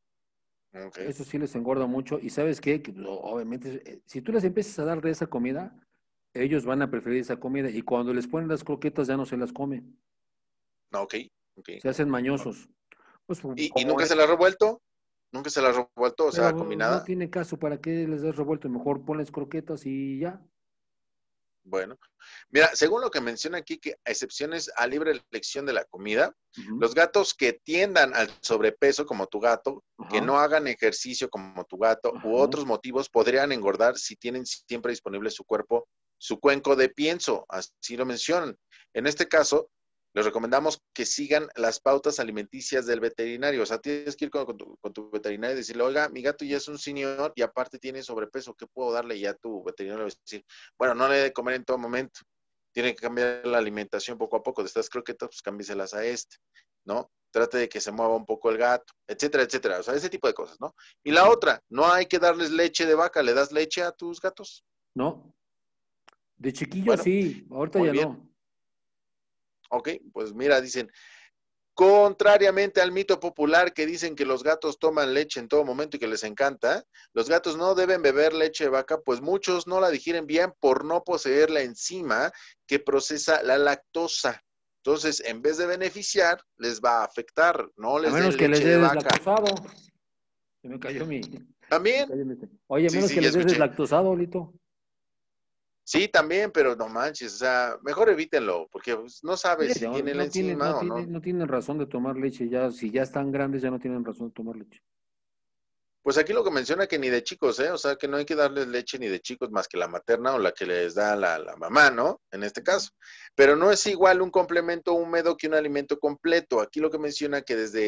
Ok. Eso sí les engorda mucho. ¿Y sabes qué? Que, obviamente, si tú les empiezas a dar de esa comida, ellos van a preferir esa comida. Y cuando les ponen las croquetas ya no se las comen. No, ok, ok. Se hacen mañosos. Pues ¿Y como nunca se la has revuelto? ¿Nunca se la has revuelto? O sea, pero no combinada. tiene caso para qué les des revuelto. Mejor ponles croquetas y ya. Bueno, mira, según lo que menciona aquí, que a excepciones a libre elección de la comida, Ujú. los gatos que tiendan al sobrepeso, como tu gato, que Ajá, no hagan ejercicio como tu gato, u ajá. otros motivos, podrían engordar si tienen siempre disponible su cuerpo, su cuenco de pienso, así lo mencionan. En este caso, les recomendamos que sigan las pautas alimenticias del veterinario. O sea, tienes que ir con tu veterinario y decirle, oiga, mi gato ya es un señor y aparte tiene sobrepeso, ¿qué puedo darle? Y ya tu veterinario va a decir, bueno, no le debe comer en todo momento. Tiene que cambiar la alimentación poco a poco. De estas croquetas, pues cámbieselas a ¿no? Trate de que se mueva un poco el gato, etcétera, etcétera. O sea, ese tipo de cosas, ¿no? Y la otra, no hay que darles leche de vaca. ¿Le das leche a tus gatos? No, de chiquillo Bueno, sí, ahorita muy ya bien. no. Ok, pues mira, dicen, contrariamente al mito popular que dicen que los gatos toman leche en todo momento y que les encanta, los gatos no deben beber leche de vaca, pues muchos no la digieren bien por no poseer la enzima que procesa la lactosa. Entonces, en vez de beneficiar, les va a afectar. No A les menos den que les leche de des vaca. deslactosado. Se me cayó mi. Se me También, cayó mi- Oye, a sí, menos sí, que ya les des escuché. deslactosado, Lito. Sí, también, pero no manches, o sea, mejor evítenlo, porque pues, no Sí, sabes si no, tiene la no tienen, enzima o no. no tienen razón de tomar leche ya. Si ya están grandes, ya no tienen razón de tomar leche. Pues aquí lo que menciona que ni de chicos, ¿eh? O sea, que no hay que darles leche ni de chicos más que la materna o la que les da la mamá, ¿no? En este caso. Pero no es igual un complemento húmedo que un alimento completo. Aquí lo que menciona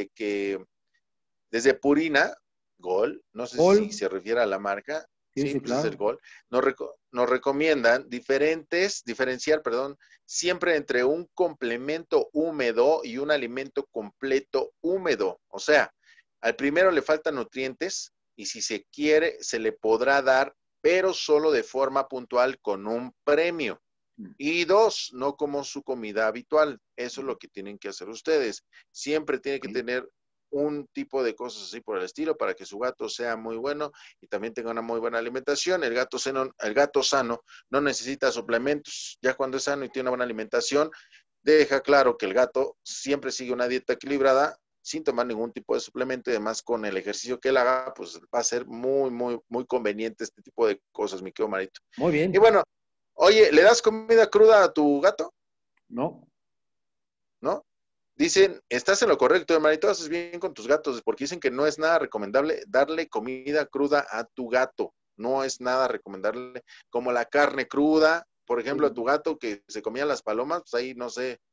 desde Purina, Gol, no sé Gol, si se refiere a la marca, sí, sí, sí, pues es el claro. Gol, nos recomiendan diferenciar, perdón, siempre entre un complemento húmedo y un alimento completo húmedo. O sea, al primero le faltan nutrientes y si se quiere, se le podrá dar, pero solo de forma puntual con un premio. Y dos, no como su comida habitual. Eso es lo que tienen que hacer ustedes. Siempre tiene que Ok. tener un tipo de cosas así por el estilo para que su gato sea muy bueno y también tenga una muy buena alimentación. El gato sano no necesita suplementos. Ya cuando es sano y tiene una buena alimentación, deja claro que el gato siempre sigue una dieta equilibrada sin tomar ningún tipo de suplemento y además con el ejercicio que él haga, pues va a ser muy, muy, muy conveniente este tipo de cosas, mi querido Marito. Muy Y bien. bueno, oye, ¿le das comida cruda a tu gato? No. ¿No? Dicen, estás en lo correcto, Marito, haces bien con tus gatos, porque dicen que no es nada recomendable darle comida cruda a tu gato. No es nada recomendable, como la carne cruda, por ejemplo, a Sí, tu gato que se comía las palomas, pues ahí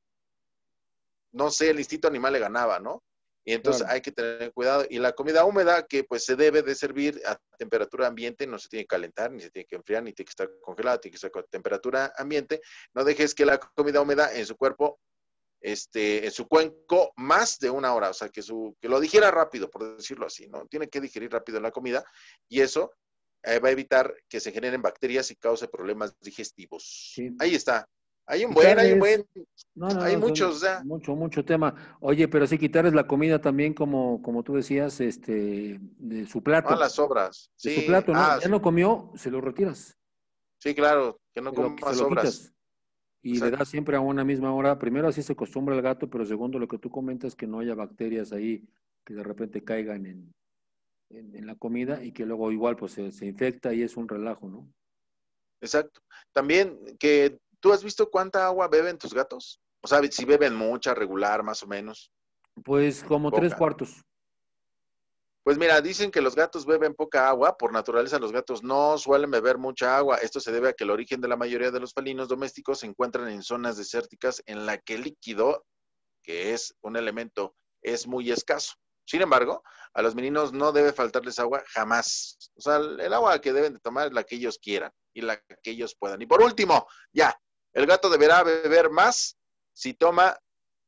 no sé, el instinto animal le ganaba, ¿no? Y entonces claro. hay que tener cuidado. Y la comida húmeda, que pues se debe de servir a temperatura ambiente, no se tiene que calentar, ni se tiene que enfriar, ni tiene que estar congelada, tiene que estar con temperatura ambiente. No dejes que la comida húmeda en su cuerpo, en su cuenco, más de una hora, o sea, que lo digiera rápido, por decirlo así, ¿no? Tiene que digerir rápido la comida y eso va a evitar que se generen bacterias y cause problemas digestivos. Sí. Ahí está. Hay un Quitarles, buen, no, no, hay no, muchos, ya. mucho, mucho tema. Oye, pero sí quitarles la comida también, como tú decías, de su Ah, plato, las obras. de su Sí, plato, ¿no? Ya sí, no comió, se lo retiras, sí, claro, que no se coma lo sobras. quitas y le das Exacto. siempre a una misma hora. Primero así se acostumbra el gato, pero segundo lo que tú comentas, que no haya bacterias ahí que de repente caigan en la comida y que luego igual pues se infecta y es un relajo, ¿no? Exacto. También que tú has visto cuánta agua beben tus gatos. O sea, si beben mucha, regular, más o menos, Pues como tres poca. cuartos. Pues mira, dicen que los gatos beben poca agua. Por naturaleza, los gatos no suelen beber mucha agua. Esto se debe a que el origen de la mayoría de los felinos domésticos se encuentran en zonas desérticas en la que el líquido, que es un elemento, es muy escaso. Sin embargo, a los meninos no debe faltarles agua jamás. O sea, el agua que deben de tomar es la que ellos quieran y la que ellos puedan. Y por último, ya, el gato deberá beber más si toma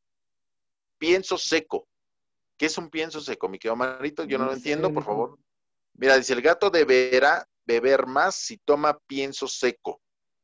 pienso seco. ¿Qué es un pienso seco, mi querido Marito? Yo no No lo sé, entiendo, por Lito. favor. Mira, dice, el gato deberá beber más si toma pienso seco.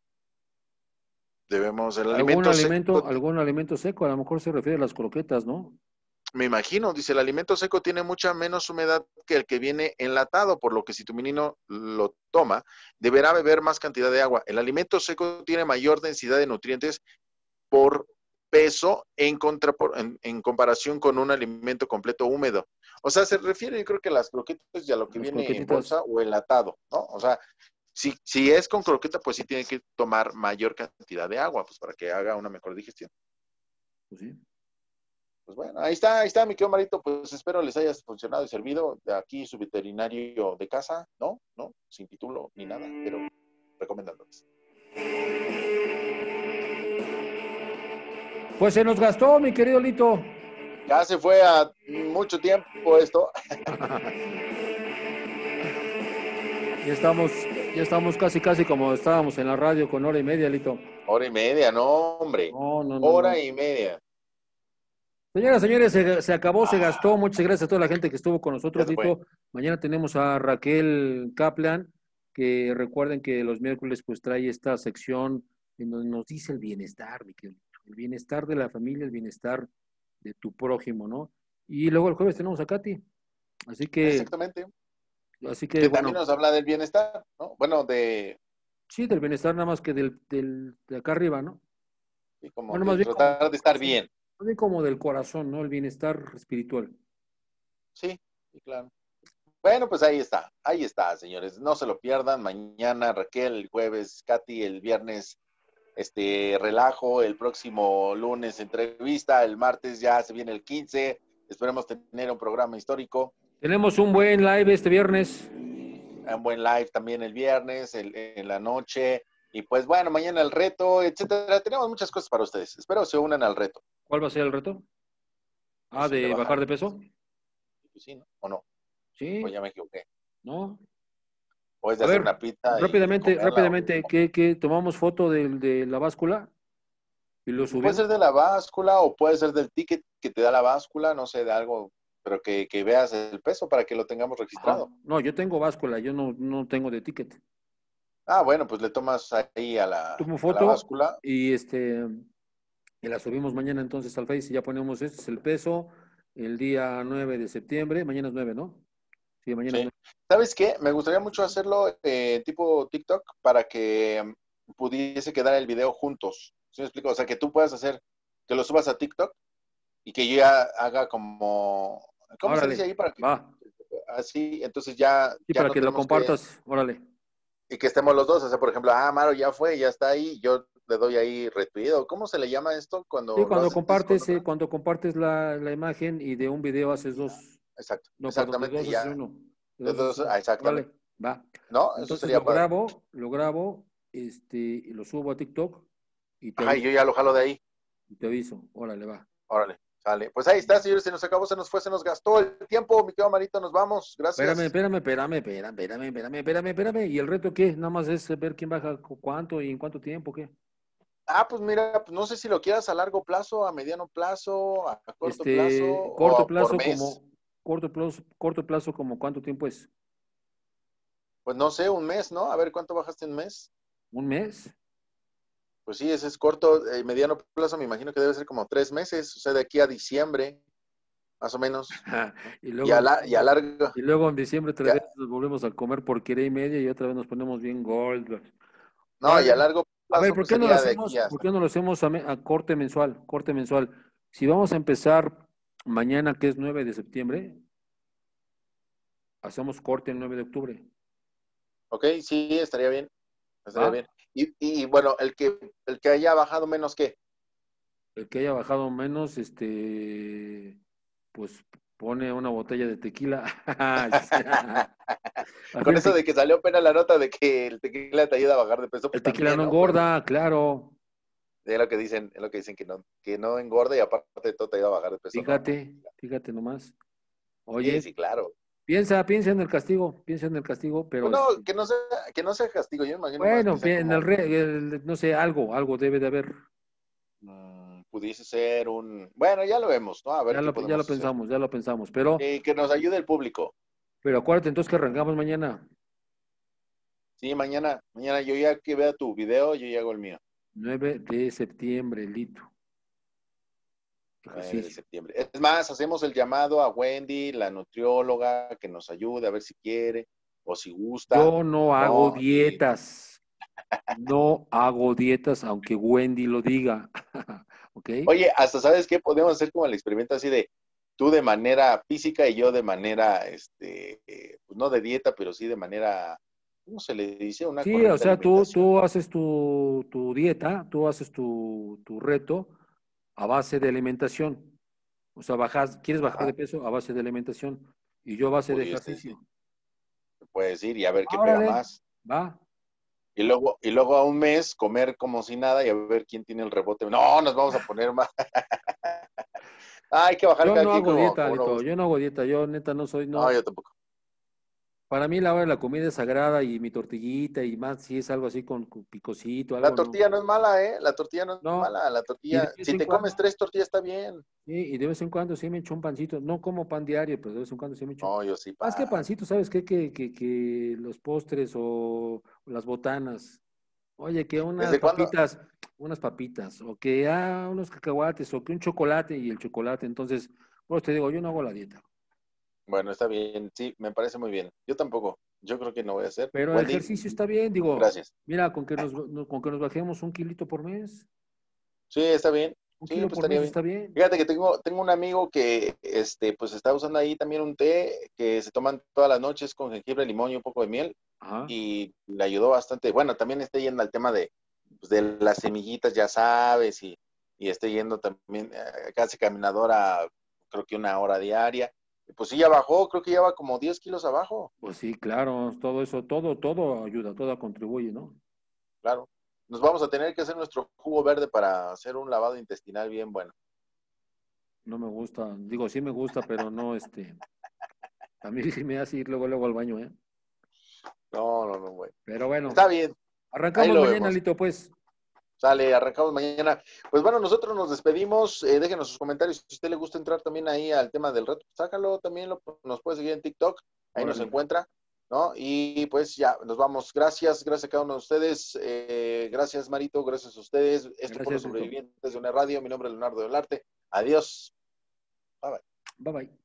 Debemos, el alimento seco, Algún alimento seco, a lo mejor se refiere a las croquetas, ¿no? me imagino, dice, el alimento seco tiene mucha menos humedad que el que viene enlatado, por lo que si tu menino lo toma, deberá beber más cantidad de agua. El alimento seco tiene mayor densidad de nutrientes por peso en comparación con un alimento completo húmedo. O sea, se refiere, yo creo que a las croquetas y a lo que Las viene en croquetitas, bolsa o enlatado, ¿no? O sea, si es con croqueta, pues sí tiene que tomar mayor cantidad de agua, pues para que haga una mejor digestión. pues sí. Pues bueno, ahí está, mi querido Marito, pues espero les haya funcionado y servido. De aquí su veterinario de casa, ¿no? ¿No? Sin título ni nada, pero recomendándoles. Pues se nos gastó, mi querido Lito. Ya se fue a mucho tiempo esto. Ya ya estamos casi, casi como estábamos en la radio con hora y media, Lito. Hora y media, no, hombre. No, no, no, Hora no. y media. Señoras, señores, se acabó, se gastó. Ah, Muchas gracias a toda la gente que estuvo con ya nosotros, se fue. Lito. Mañana tenemos a Raquel Kaplan, que recuerden que los miércoles pues trae esta sección en donde nos dice el bienestar, mi querido Lito. El bienestar de la familia, el bienestar de tu prójimo, ¿no? Y luego el jueves tenemos a Katy. Así que, Exactamente. así que, Que también bueno, nos habla del bienestar, ¿no? Bueno, sí, del bienestar nada más que de acá arriba, ¿no? sí, como Bueno, de tratar de estar bien. más bien como del corazón, ¿no? El bienestar espiritual. Sí, sí, claro. Bueno, pues ahí está, señores. No se lo pierdan. Mañana Raquel, el jueves Katy, el viernes relajo, el próximo lunes entrevista, el martes ya se viene el 15. Esperemos tener un programa histórico, Tenemos un buen live este viernes. un buen live también el viernes, en la noche. Y pues bueno, mañana el reto, etcétera. Tenemos muchas cosas para ustedes. Espero se unan al reto. ¿Cuál va a ser el reto? Ah, Pues el de de bajar bajar de de peso. peso. Pues sí, ¿no? ¿O no? O Sí, ya me equivoqué. ¿no? O es de A hacer ver, una pizza y rápidamente, comerla. rápidamente, ¿qué tomamos foto de la báscula y lo Puede subimos? ser de la báscula o puede ser del ticket que te da la báscula, no sé, de algo, pero que veas el peso para que lo tengamos Ajá. registrado. No, yo tengo báscula, yo no tengo de ticket. Ah, bueno, pues le tomas ahí Tomo a la foto báscula. y la subimos mañana entonces al Face y ya ponemos este es el peso el día 9 de septiembre. Mañana es 9, ¿no? Sí, mañana es Sí. 9. ¿Sabes qué? Me gustaría mucho hacerlo tipo TikTok para que pudiese quedar el video juntos. ¿Sí me explico? O sea, que tú puedas hacer que lo subas a TikTok y que yo ya haga como, ¿cómo se Órale, dice ahí para que va. así, entonces ya, Sí, ya para no que lo tenemos que, compartas, órale. y que estemos los dos, o sea, por ejemplo, Maro ya fue, ya está ahí, yo le doy ahí retweet, o ¿cómo se le llama esto Sí, cuando lo haces con otra? cuando compartes la imagen y de un video haces dos. Exacto, No, perdón, de exactamente, dos y haces ya, uno. De de dos haces dos, uno. exactamente, Órale, va. ¿no? Eso Entonces sería padre. lo grabo, y lo subo a TikTok y te Ajá, y aviso. yo ya lo jalo de ahí. Y te aviso. Órale, va. Órale, sale. Pues ahí está, señores, se nos acabó, se nos fue, se nos gastó el tiempo, mi querido Marito, nos vamos, gracias. Espérame. ¿Y el reto qué? Nada más es ver quién baja cuánto y en cuánto tiempo, ¿qué? Pues mira, pues no sé si lo quieras a largo plazo, a mediano plazo, a corto plazo o por mes. Corto plazo como cuánto tiempo es. Pues no sé, un mes, ¿no? A ver cuánto bajaste en un mes. ¿Un mes? Pues sí, ese es corto, mediano plazo, me imagino que debe ser como 3 meses, o sea, de aquí a diciembre, más o menos, ¿no? Y Y luego a, en y a diciembre, largo, y luego en diciembre otra ya, vez nos volvemos a comer porquería y media y otra vez nos ponemos bien gold. no, y a Órale. largo A ver, plazo, pues sería de aquí por hasta. qué no lo hacemos a corte mensual? Corte mensual. Si vamos a empezar mañana, que es 9 de septiembre, hacemos corte el 9 de octubre. Ok, sí, estaría bien, estaría ¿Va? bien. Y bueno, el que haya bajado menos que, El que haya bajado menos, pues pone una botella de tequila. Así con eso de que salió pena la nota de que el tequila te ayuda a bajar de peso, el pues tequila también, no ¿no? Pues engorda, claro. es lo que dicen que no engorda y aparte de todo te ayuda a bajar de peso, ¿no? Fíjate nomás. Sí, Oye, sí, claro. piensa en el castigo, pero Bueno, que no sea castigo, yo me imagino más que bueno, sea como, no sé, algo debe de haber. pudiese ser bueno, ya lo vemos, ¿no? A ver qué podemos hacer. Ya lo pensamos, pero, Que nos ayude el público. acuérdate entonces que arrancamos mañana, Sí, mañana yo ya que vea tu video, yo ya hago el mío. 9 de septiembre, Lito. 9 de Ejercicio. septiembre. Es más, hacemos el llamado a Wendy, la nutrióloga, que nos ayude a ver si quiere o si gusta, Yo no hago ¿no? Y dietas, no hago dietas, aunque Wendy lo diga. ¿Ok? oye, hasta sabes qué, podemos hacer como el experimento así de tú de manera física y yo de manera, pues no de dieta, pero sí de manera, ¿cómo se le dice? Una Sí, o correcta sea, alimentación. tú haces tu dieta, tú haces tu reto a base de alimentación. O sea, quieres bajar de Ajá, peso a base de alimentación y yo a base de pudiese decir, ejercicio. puedes ir y a ver qué pega Órale, más. va. Y luego a un mes comer como si nada y a ver quién tiene el rebote. No, nos vamos a poner más. Hay que bajar Yo cada no quien hago como, dieta, como uno Alito, gusta. yo no hago dieta, yo neta no soy, No, no. yo tampoco. Para mí la hora de la comida es sagrada y mi tortillita y más si es algo así con picosito, La algo no. tortilla no es mala, ¿eh? La tortilla no es No, mala. La y de tortilla, vez si en te comes cuando, 3 tortillas está bien. sí, y de vez en cuando sí me echo un pancito. No como pan diario, pero de vez en cuando sí me echo. No, yo sí, Más que pan. pancito, ¿sabes qué? Que los postres o las botanas. Oye, que ¿Desde cuándo? unas papitas, o que unos cacahuates, o que un chocolate y el chocolate. Entonces, pues te digo, yo no hago la dieta. Bueno, está bien. Sí, me parece muy bien. Yo tampoco. Yo creo que no voy a hacer. Pero el Wendy, ejercicio está bien, digo, gracias. mira, con que nos bajemos un kilito por mes, Sí, está bien. un Sí, kilo pues por estaría mes bien. está bien. Fíjate que tengo un amigo que, pues está usando ahí también un té que se toman todas las noches con jengibre, limón y un poco de miel Ajá. y le ayudó bastante. Bueno, también está yendo al tema pues, de las semillitas, ya sabes, y está yendo también, casi caminadora, creo que 1 hora diaria. Y pues sí, ya bajó, creo que ya va como 10 kilos abajo, Pues sí, claro, todo eso, todo ayuda, todo contribuye, ¿no? claro. Nos vamos a tener que hacer nuestro jugo verde para hacer un lavado intestinal bien bueno. No me gusta, digo, sí me gusta, pero no, a mí sí me hace ir luego al baño, ¿eh? No, no, no, güey. Pero bueno, Está bien, ahí arrancamos lo mañana, vemos. Lito, pues. Sale, arrancamos mañana. Pues bueno, nosotros nos despedimos. Déjenos sus comentarios. Si a usted le gusta entrar también ahí al tema del reto, sácalo. También nos puede seguir en TikTok. Ahí nos Órale. encuentra, ¿no? Y pues ya, nos vamos. Gracias a cada uno de ustedes. Gracias, Marito. Gracias a ustedes. Esto fue Los Gracias, Lito. Sobrevivientes de una Radio. Mi nombre es Leonardo Delarte. Adiós. Bye, bye. Bye bye.